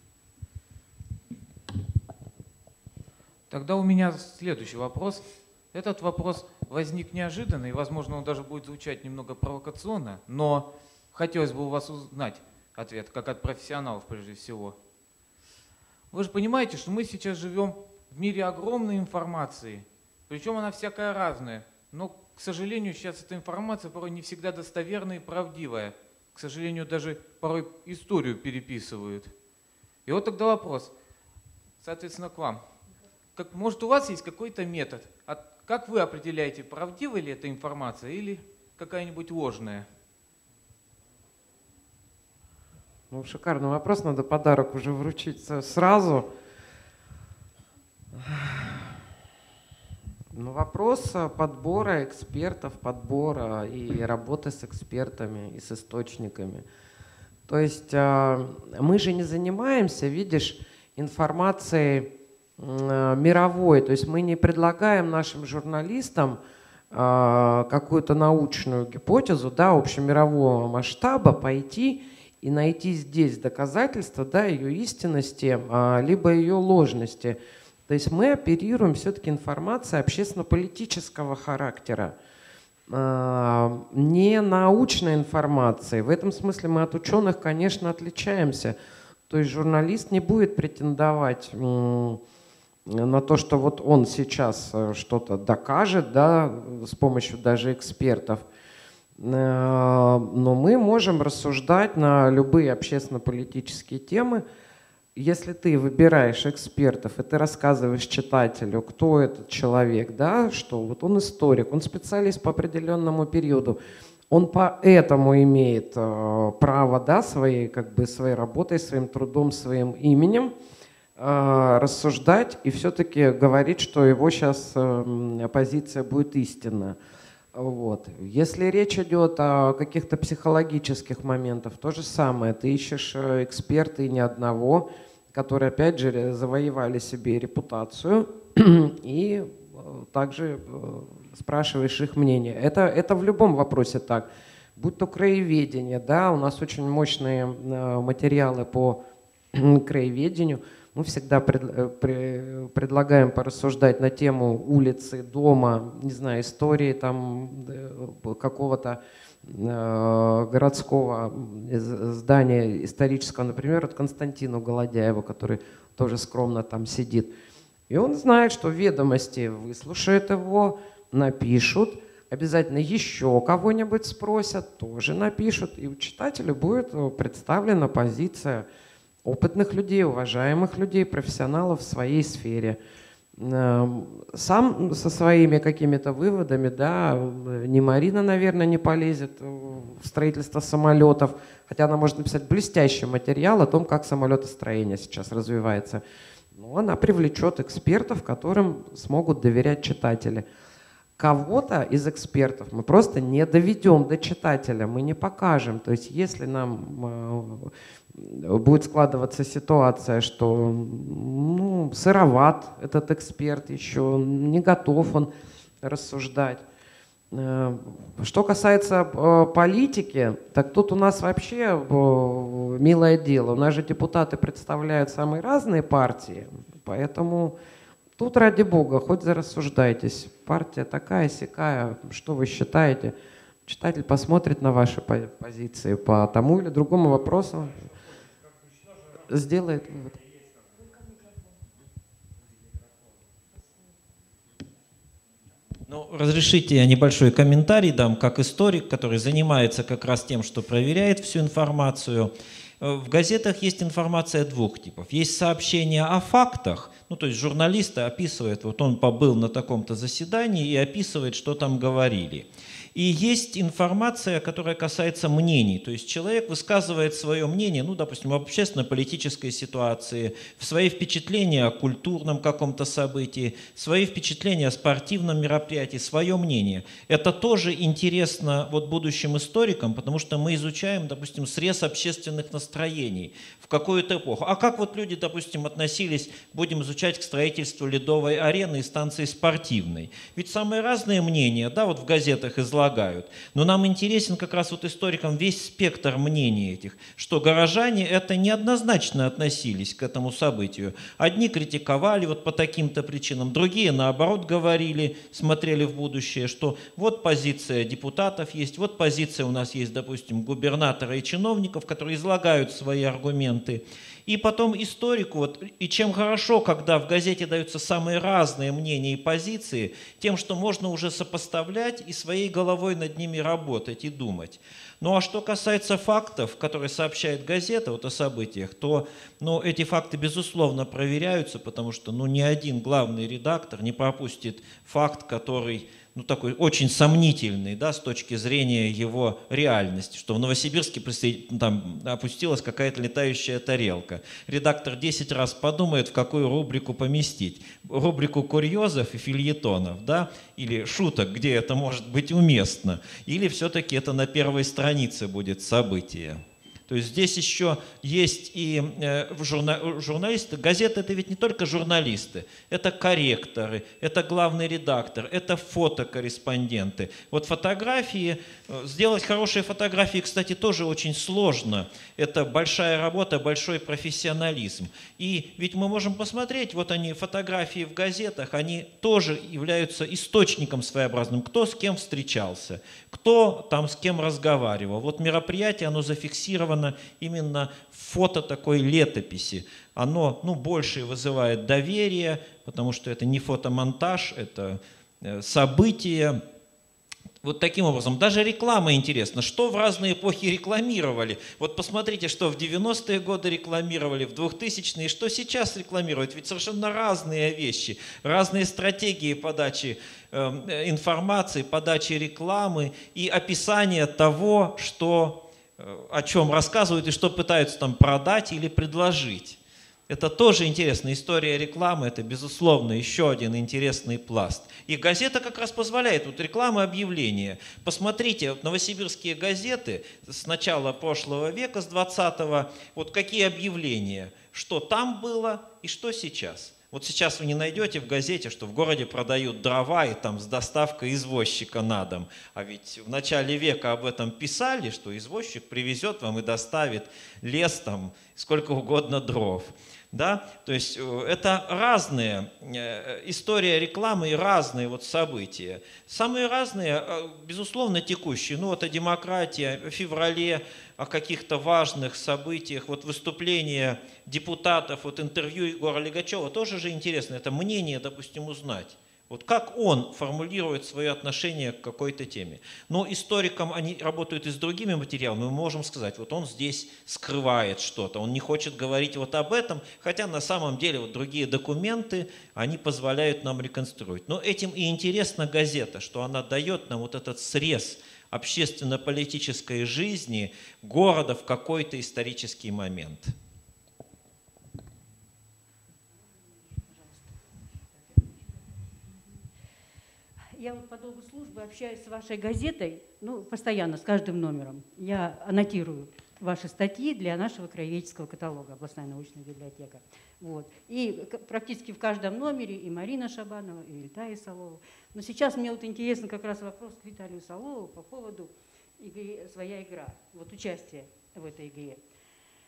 Тогда у меня следующий вопрос. Этот вопрос возник неожиданно, и, возможно, он даже будет звучать немного провокационно, но хотелось бы у вас узнать ответ, как от профессионалов прежде всего. Вы же понимаете, что мы сейчас живем в мире огромной информации, причем она всякая разная, но, к сожалению, сейчас эта информация порой не всегда достоверная и правдивая. К сожалению, даже порой историю переписывают. И вот тогда вопрос, соответственно, к вам. Может, у вас есть какой-то метод? Как вы определяете, правдивая ли эта информация или какая-нибудь ложная? Ну, шикарный вопрос, надо подарок уже вручить сразу. Ну, вопрос подбора экспертов, подбора и работы с экспертами и с источниками. То есть мы же не занимаемся, видишь, информацией мировой. То есть мы не предлагаем нашим журналистам какую-то научную гипотезу, да, общемирового масштаба пойти и найти здесь доказательства, да, ее истинности, либо ее ложности. То есть мы оперируем все-таки информацией общественно-политического характера, не научной информацией. В этом смысле мы от ученых, конечно, отличаемся. То есть журналист не будет претендовать на то, что вот он сейчас что-то докажет, да, с помощью даже экспертов. Но мы можем рассуждать на любые общественно-политические темы. Если ты выбираешь экспертов, и ты рассказываешь читателю, кто этот человек, да, что вот он историк, он специалист по определенному периоду, он поэтому имеет право, да, своей работой, своим трудом, своим именем рассуждать и все-таки говорить, что его сейчас позиция будет истинна. Вот. Если речь идет о каких-то психологических моментах, то же самое. Ты ищешь эксперта и ни одного, которые, опять же, завоевали себе репутацию, и также спрашиваешь их мнение. Это в любом вопросе так. Будь то краеведение, да, у нас очень мощные материалы по краеведению. Мы всегда предлагаем порассуждать на тему улицы, дома, не знаю, истории там какого-то городского здания исторического, например, от Константину Голодяеву, который тоже скромно там сидит. И он знает, что ведомости выслушают его, напишут, обязательно еще кого-нибудь спросят, тоже напишут, и у читателя будет представлена позиция опытных людей, уважаемых людей, профессионалов в своей сфере. Сам со своими какими-то выводами, да, ни Марина, наверное, не полезет в строительство самолетов, хотя она может написать блестящий материал о том, как самолетостроение сейчас развивается. Но она привлечет экспертов, которым смогут доверять читатели. Кого-то из экспертов мы просто не доведем до читателя, мы не покажем. То есть если нам будет складываться ситуация, что сыроват этот эксперт еще, не готов он рассуждать. Что касается политики, так тут у нас вообще милое дело. У нас же депутаты представляют самые разные партии, поэтому Тут ради бога, хоть зарассуждайтесь. Партия такая, сякая, что вы считаете? Читатель посмотрит на ваши позиции по тому или другому вопросу, сделает вывод. Ну, разрешите, я небольшой комментарий дам, как историк, который занимается как раз тем, что проверяет всю информацию. В газетах есть информация двух типов. Есть сообщения о фактах, ну, то есть журналисты описывают, вот он побыл на таком-то заседании и описывает, что там говорили. И есть информация, которая касается мнений. То есть человек высказывает свое мнение, ну, допустим, об общественно-политической ситуации, свои впечатления о культурном каком-то событии, свои впечатления о спортивном мероприятии, свое мнение. Это тоже интересно вот будущим историкам, потому что мы изучаем, допустим, срез общественных настроений в какую-то эпоху. А как вот люди, допустим, относились, будем изучать, к строительству ледовой арены и станции спортивной? Ведь самые разные мнения, да, вот в газетах излагают. Но нам интересен как раз вот историкам весь спектр мнений этих, что горожане это неоднозначно относились к этому событию. Одни критиковали вот по таким-то причинам, другие наоборот говорили, смотрели в будущее, что вот позиция депутатов есть, вот позиция у нас есть, допустим, губернатора и чиновников, которые излагают свои аргументы. И потом историку, вот, и чем хорошо, когда в газете даются самые разные мнения и позиции, тем, что можно уже сопоставлять и своей головой над ними работать и думать. Ну а что касается фактов, которые сообщает газета вот о событиях, то эти факты, безусловно, проверяются, потому что ни один главный редактор не пропустит факт, который такой очень сомнительный, да, с точки зрения его реальности, что в Новосибирске там опустилась какая-то летающая тарелка. Редактор 10 раз подумает, в какую рубрику поместить. Рубрику курьезов и фельетонов, да, или шуток, где это может быть уместно, или все-таки это на первой странице будет событие. То есть здесь еще есть и журналисты. Газеты — это ведь не только журналисты, это корректоры, это главный редактор, это фотокорреспонденты. Вот фотографии, сделать хорошие фотографии, кстати, тоже очень сложно. Это большая работа, большой профессионализм. И ведь мы можем посмотреть, вот они, фотографии в газетах, они тоже являются источником своеобразным. Кто с кем встречался, кто там с кем разговаривал. Вот мероприятие, оно зафиксировано именно в фото такой летописи. Оно больше вызывает доверие, потому что это не фотомонтаж, это событие. Вот таким образом. Даже реклама интересна. Что в разные эпохи рекламировали? Вот посмотрите, что в 90-е годы рекламировали, в 2000-е, что сейчас рекламируют. Ведь совершенно разные вещи, разные стратегии подачи информации, подачи рекламы и описания того, о чем рассказывают и что пытаются там продать или предложить. Это тоже интересно. История рекламы – это, безусловно, еще один интересный пласт. И газета как раз позволяет, вот реклама, объявления. Посмотрите, вот новосибирские газеты с начала прошлого века, с 20-го, вот какие объявления, что там было и что сейчас. Вот сейчас вы не найдете в газете, что в городе продают дрова и там с доставкой извозчика на дом. А ведь в начале века об этом писали, что извозчик привезет вам и доставит лес там сколько угодно дров. Да? То есть это разные история рекламы и разные вот события. Самые разные, безусловно, текущие. Вот о демократии, о феврале, о каких-то важных событиях, вот выступления депутатов, вот интервью Егора Лигачева тоже же интересно. Это мнение, допустим, узнать. Вот как он формулирует свое отношение к какой-то теме. Но историкам они работают и с другими материалами. Мы можем сказать, вот он здесь скрывает что-то, он не хочет говорить вот об этом, хотя на самом деле вот другие документы, они позволяют нам реконструировать. Но этим и интересна газета, что она дает нам вот этот срез общественно-политической жизни города в какой-то исторический момент. Я вот по долгу службы общаюсь с вашей газетой, постоянно, с каждым номером. Я аннотирую ваши статьи для нашего краеведческого каталога, областная научная библиотека. Вот. И практически в каждом номере и Марина Шабанова, и Виталий Соловов. Но сейчас мне вот интересен как раз вопрос к Виталию Солову по поводу игры «Своя игра», вот участие в этой игре.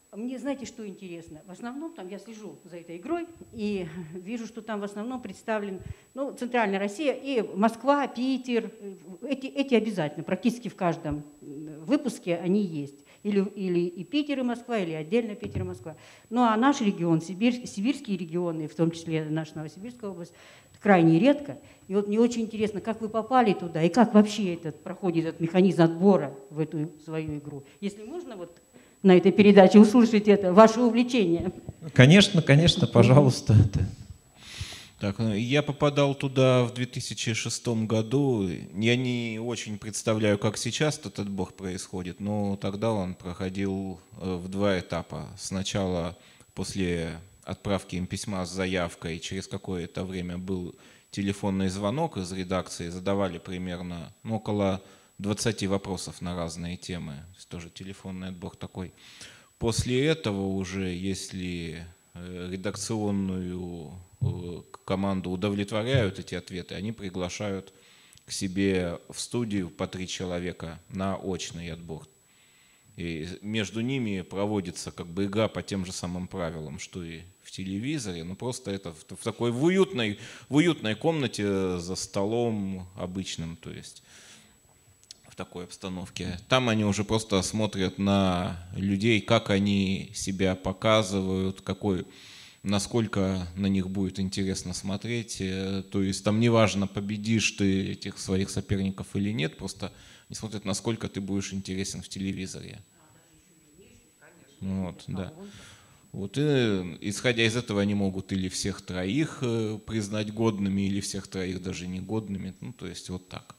Мне, знаете, что интересно? В основном там я слежу за этой игрой и вижу, что там в основном представлен, ну, Центральная Россия и Москва, Питер. Эти обязательно, практически в каждом выпуске они есть. Или и Питер, и Москва, или отдельно Питер и Москва. Ну а наш регион, сибирские регионы, в том числе наша Новосибирская область, крайне редко. И вот мне очень интересно, как вы попали туда и как вообще проходит этот механизм отбора в эту свою игру. Если можно, вот на этой передаче услышать это, ваше увлечение. Конечно, пожалуйста. Так, я попадал туда в 2006 году. Я не очень представляю, как сейчас этот отбор происходит, но тогда он проходил в 2 этапа. Сначала после отправки им письма с заявкой, через какое-то время был телефонный звонок из редакции, задавали примерно около 20 вопросов на разные темы. Тоже телефонный отбор такой. После этого уже, если редакционную команду удовлетворяют эти ответы, они приглашают к себе в студию по 3 человека на очный отбор. И между ними проводится как бы игра по тем же самым правилам, что и в телевизоре, но просто это в такой в уютной комнате за столом обычным, то есть в такой обстановке. Там они уже просто смотрят на людей, как они себя показывают, насколько на них будет интересно смотреть. То есть там неважно, победишь ты этих своих соперников или нет, просто они смотрят, насколько ты будешь интересен в телевизоре. Вот, да. Вот, и, исходя из этого, они могут или всех 3 признать годными, или всех 3 даже негодными. Ну, то есть вот так.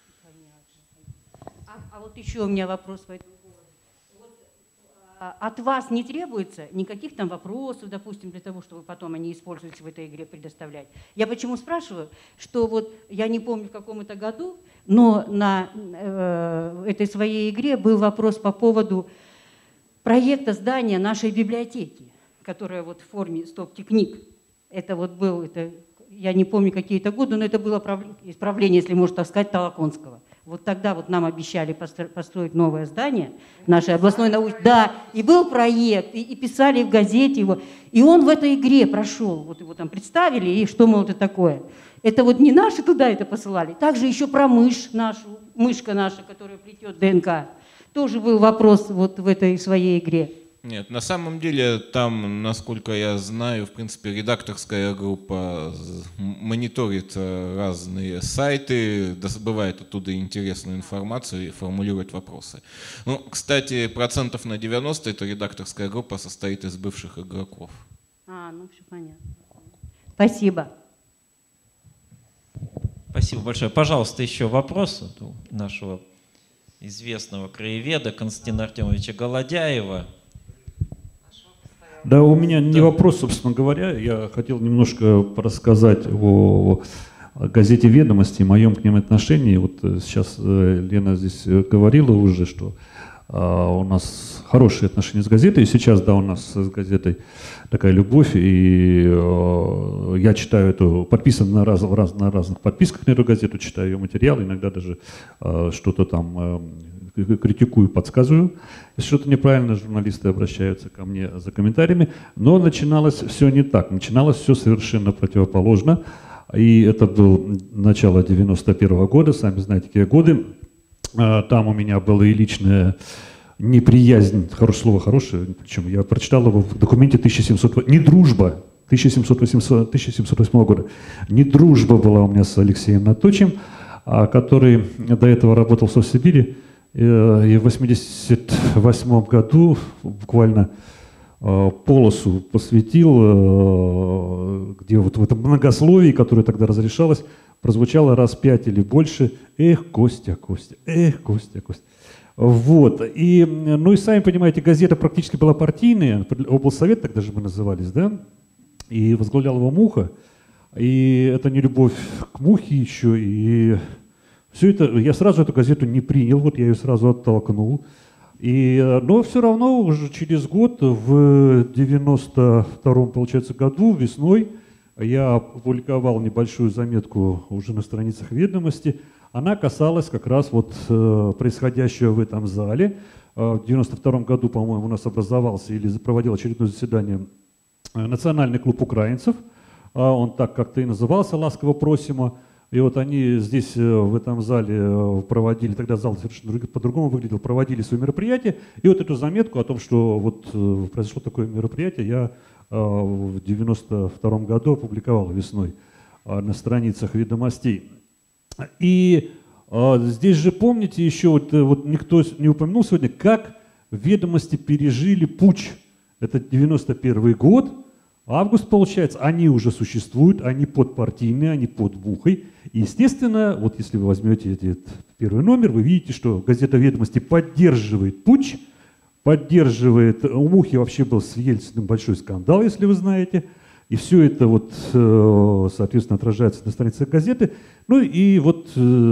А вот еще у меня вопрос по этому поводу. Вот, от вас не требуется никаких там вопросов, допустим, для того, чтобы потом они использовались в этой игре, предоставлять. Я почему спрашиваю, что вот я не помню в каком это году, но на этой своей игре был вопрос по поводу проекта здания нашей библиотеки, которая вот в форме стопки книг. Это вот был, я не помню какие-то годы, но это было исправление, если можно так сказать, Толоконского. Вот тогда вот нам обещали построить новое здание нашей областной научной. Да, и был проект, и писали в газете его. И он в этой игре прошел. Вот его там представили, и что, мол, это такое. Это вот не наши туда это посылали. Также еще про мышка наша, которая плетет ДНК. Тоже был вопрос вот в этой своей игре. Нет, на самом деле там, насколько я знаю, в принципе, редакторская группа мониторит разные сайты, добывает оттуда интересную информацию и формулирует вопросы. Ну, кстати, 90% эта редакторская группа состоит из бывших игроков. Ну все понятно. Спасибо. Спасибо большое. Пожалуйста, еще вопрос у нашего известного краеведа Константина Артемовича Голодяева. Да, у меня не вопрос, собственно говоря. Я хотел немножко рассказать о газете «Ведомости», о моем к ним отношении. Вот сейчас Лена здесь говорила уже, что у нас хорошие отношения с газетой. И сейчас, да, у нас с газетой такая любовь. И я читаю эту, подписан на разных подписках на эту газету, читаю ее материалы, иногда даже что-то там критикую, подсказываю. Если что-то неправильно, журналисты обращаются ко мне за комментариями. Но начиналось все не так. Начиналось все совершенно противоположно. И это было начало 91-го года, сами знаете, какие годы. Там у меня была и личная неприязнь, хорошее слово хорошее, причем я прочитал его в документе 1700, не дружба, 1708 года, не дружба была у меня с Алексеем Наточем, который до этого работал в Совсибири, и в 88 году буквально полосу посвятил, где вот в этом многословии, которое тогда разрешалось, прозвучало раз 5 или больше: «Эх, Костя, Костя, эх, Костя, Костя». Вот. И, ну и сами понимаете, газета практически была партийная, облсовет тогда же мы назывались, да, и возглавлял его Муха. И это не любовь к Мухе еще, и все это, я сразу эту газету не принял, вот я ее сразу оттолкнул. Но все равно уже через год, в 92-м, получается, году, весной, я опубликовал небольшую заметку уже на страницах «Ведомости». Она касалась как раз вот происходящего в этом зале. в 1992 году, по-моему, у нас образовался или проводил очередное заседание Национальный клуб украинцев. Он так как-то и назывался, ласково просимо. И вот они здесь, в этом зале, проводили, тогда зал совершенно по-другому выглядел, проводили свои мероприятия. И вот эту заметку о том, что вот произошло такое мероприятие, я в 1992 году опубликовал весной на страницах «Ведомостей». И здесь же, помните, еще вот никто не упомянул сегодня, как «Ведомости» пережили путч. Это 91 год. Август, получается, они уже существуют, они подпартийные, они под Бухой. И, естественно, вот если вы возьмете этот первый номер, вы видите, что газета «Ведомости» поддерживает путч, поддерживает, у Мухи вообще был с Ельциным большой скандал, если вы знаете. И все это, вот, соответственно, отражается на страницах газеты. Ну и вот,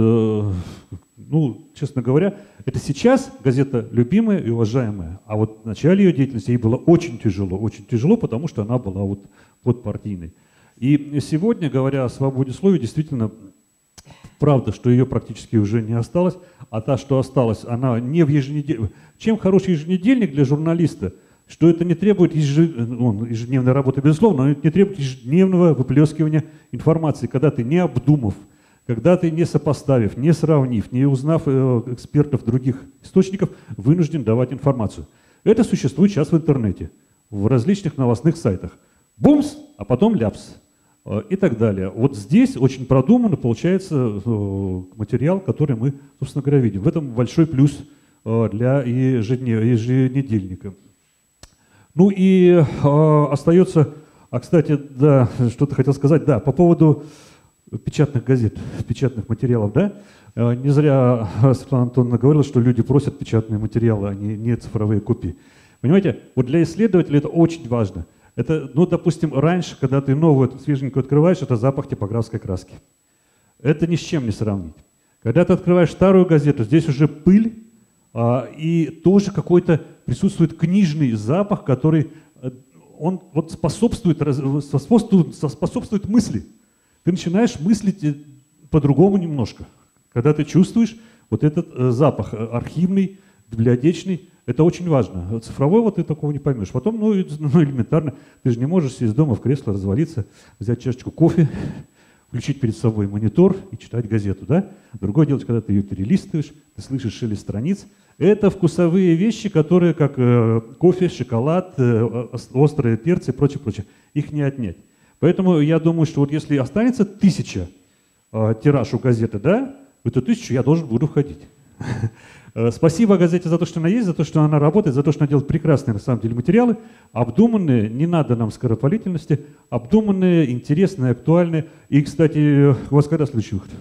ну, честно говоря, это сейчас газета любимая и уважаемая. А вот в начале ее деятельности ей было очень тяжело, потому что она была вот подпартийной. И сегодня, говоря о свободе слова, действительно, правда, что ее практически уже не осталось, а та, что осталась, она не в еженедельник. Чем хороший еженедельник для журналиста? Что это не требует ежедневной работы, безусловно, но это не требует ежедневного выплескивания информации, когда ты не обдумав, когда ты не сопоставив, не сравнив, не узнав экспертов других источников, вынужден давать информацию. Это существует сейчас в интернете, в различных новостных сайтах. Бумс, а потом ляпс и так далее. Вот здесь очень продуманно получается материал, который мы, собственно говоря, видим. В этом большой плюс для еженедельника. Ну и остается, кстати, да, что-то хотел сказать, да, по поводу печатных газет, печатных материалов, да, не зря Светлана Антоновна говорила, что люди просят печатные материалы, а не цифровые копии. Понимаете, вот для исследователя это очень важно. Это, ну, допустим, раньше, когда ты новую, свеженькую открываешь, это запах типографской краски. Это ни с чем не сравнить. Когда ты открываешь старую газету, здесь уже пыль, и тоже какой-то присутствует книжный запах, который он вот способствует мысли. Ты начинаешь мыслить по-другому немножко. Когда ты чувствуешь вот этот запах архивный, библиотечный, это очень важно. Цифровой вот ты такого не поймешь. Потом, ну элементарно, ты же не можешь сесть дома в кресло, развалиться, взять чашечку кофе, включить перед собой монитор и читать газету, да? Другое дело, когда ты ее перелистываешь, ты слышишь шелест страниц. Это вкусовые вещи, которые, как кофе, шоколад, острые перцы и прочее. Их не отнять. Поэтому я думаю, что вот если останется 1000 тираж у газеты, да, в эту 1000 я должен буду входить. Спасибо газете за то, что она есть, за то, что она работает, за то, что она делает прекрасные на самом деле материалы, обдуманные, не надо нам скоропалительности, обдуманные, интересные, актуальные. И, кстати, у вас когда следующий выход?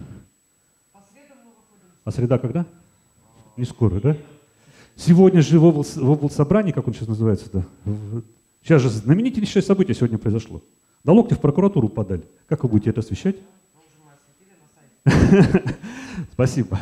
А среда когда? Не скоро, да? Сегодня же в облсобрании, как он сейчас называется-то? Сейчас же знаменитейшее событие сегодня произошло. До локтя в прокуратуру подали. Как вы будете это освещать? Спасибо.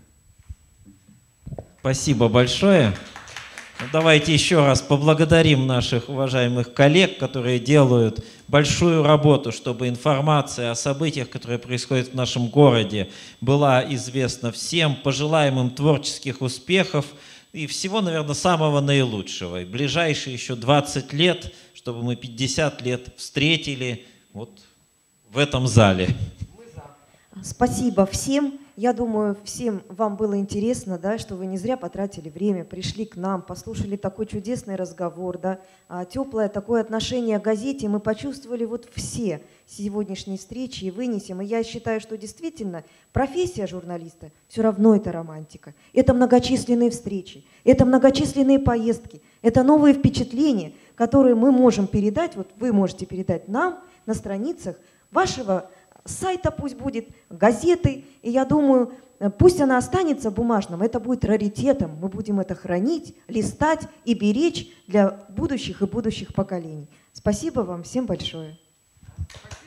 Спасибо большое. Давайте еще раз поблагодарим наших уважаемых коллег, которые делают большую работу, чтобы информация о событиях, которые происходят в нашем городе, была известна всем. Пожелаем им творческих успехов и всего, наверное, самого наилучшего. И ближайшие еще 20 лет, чтобы мы 50 лет встретили вот в этом зале. Спасибо всем. Я думаю, всем вам было интересно, да, что вы не зря потратили время, пришли к нам, послушали такой чудесный разговор, да, теплое такое отношение к газете. Мы почувствовали вот все сегодняшние встречи и вынесем. И я считаю, что действительно профессия журналиста все равно это романтика. Это многочисленные встречи, это многочисленные поездки, это новые впечатления, которые мы можем передать, вот вы можете передать нам на страницах вашего сайта, пусть будет, газеты. И я думаю, пусть она останется бумажным, это будет раритетом. Мы будем это хранить, листать и беречь для будущих и будущих поколений. Спасибо вам всем большое. Спасибо.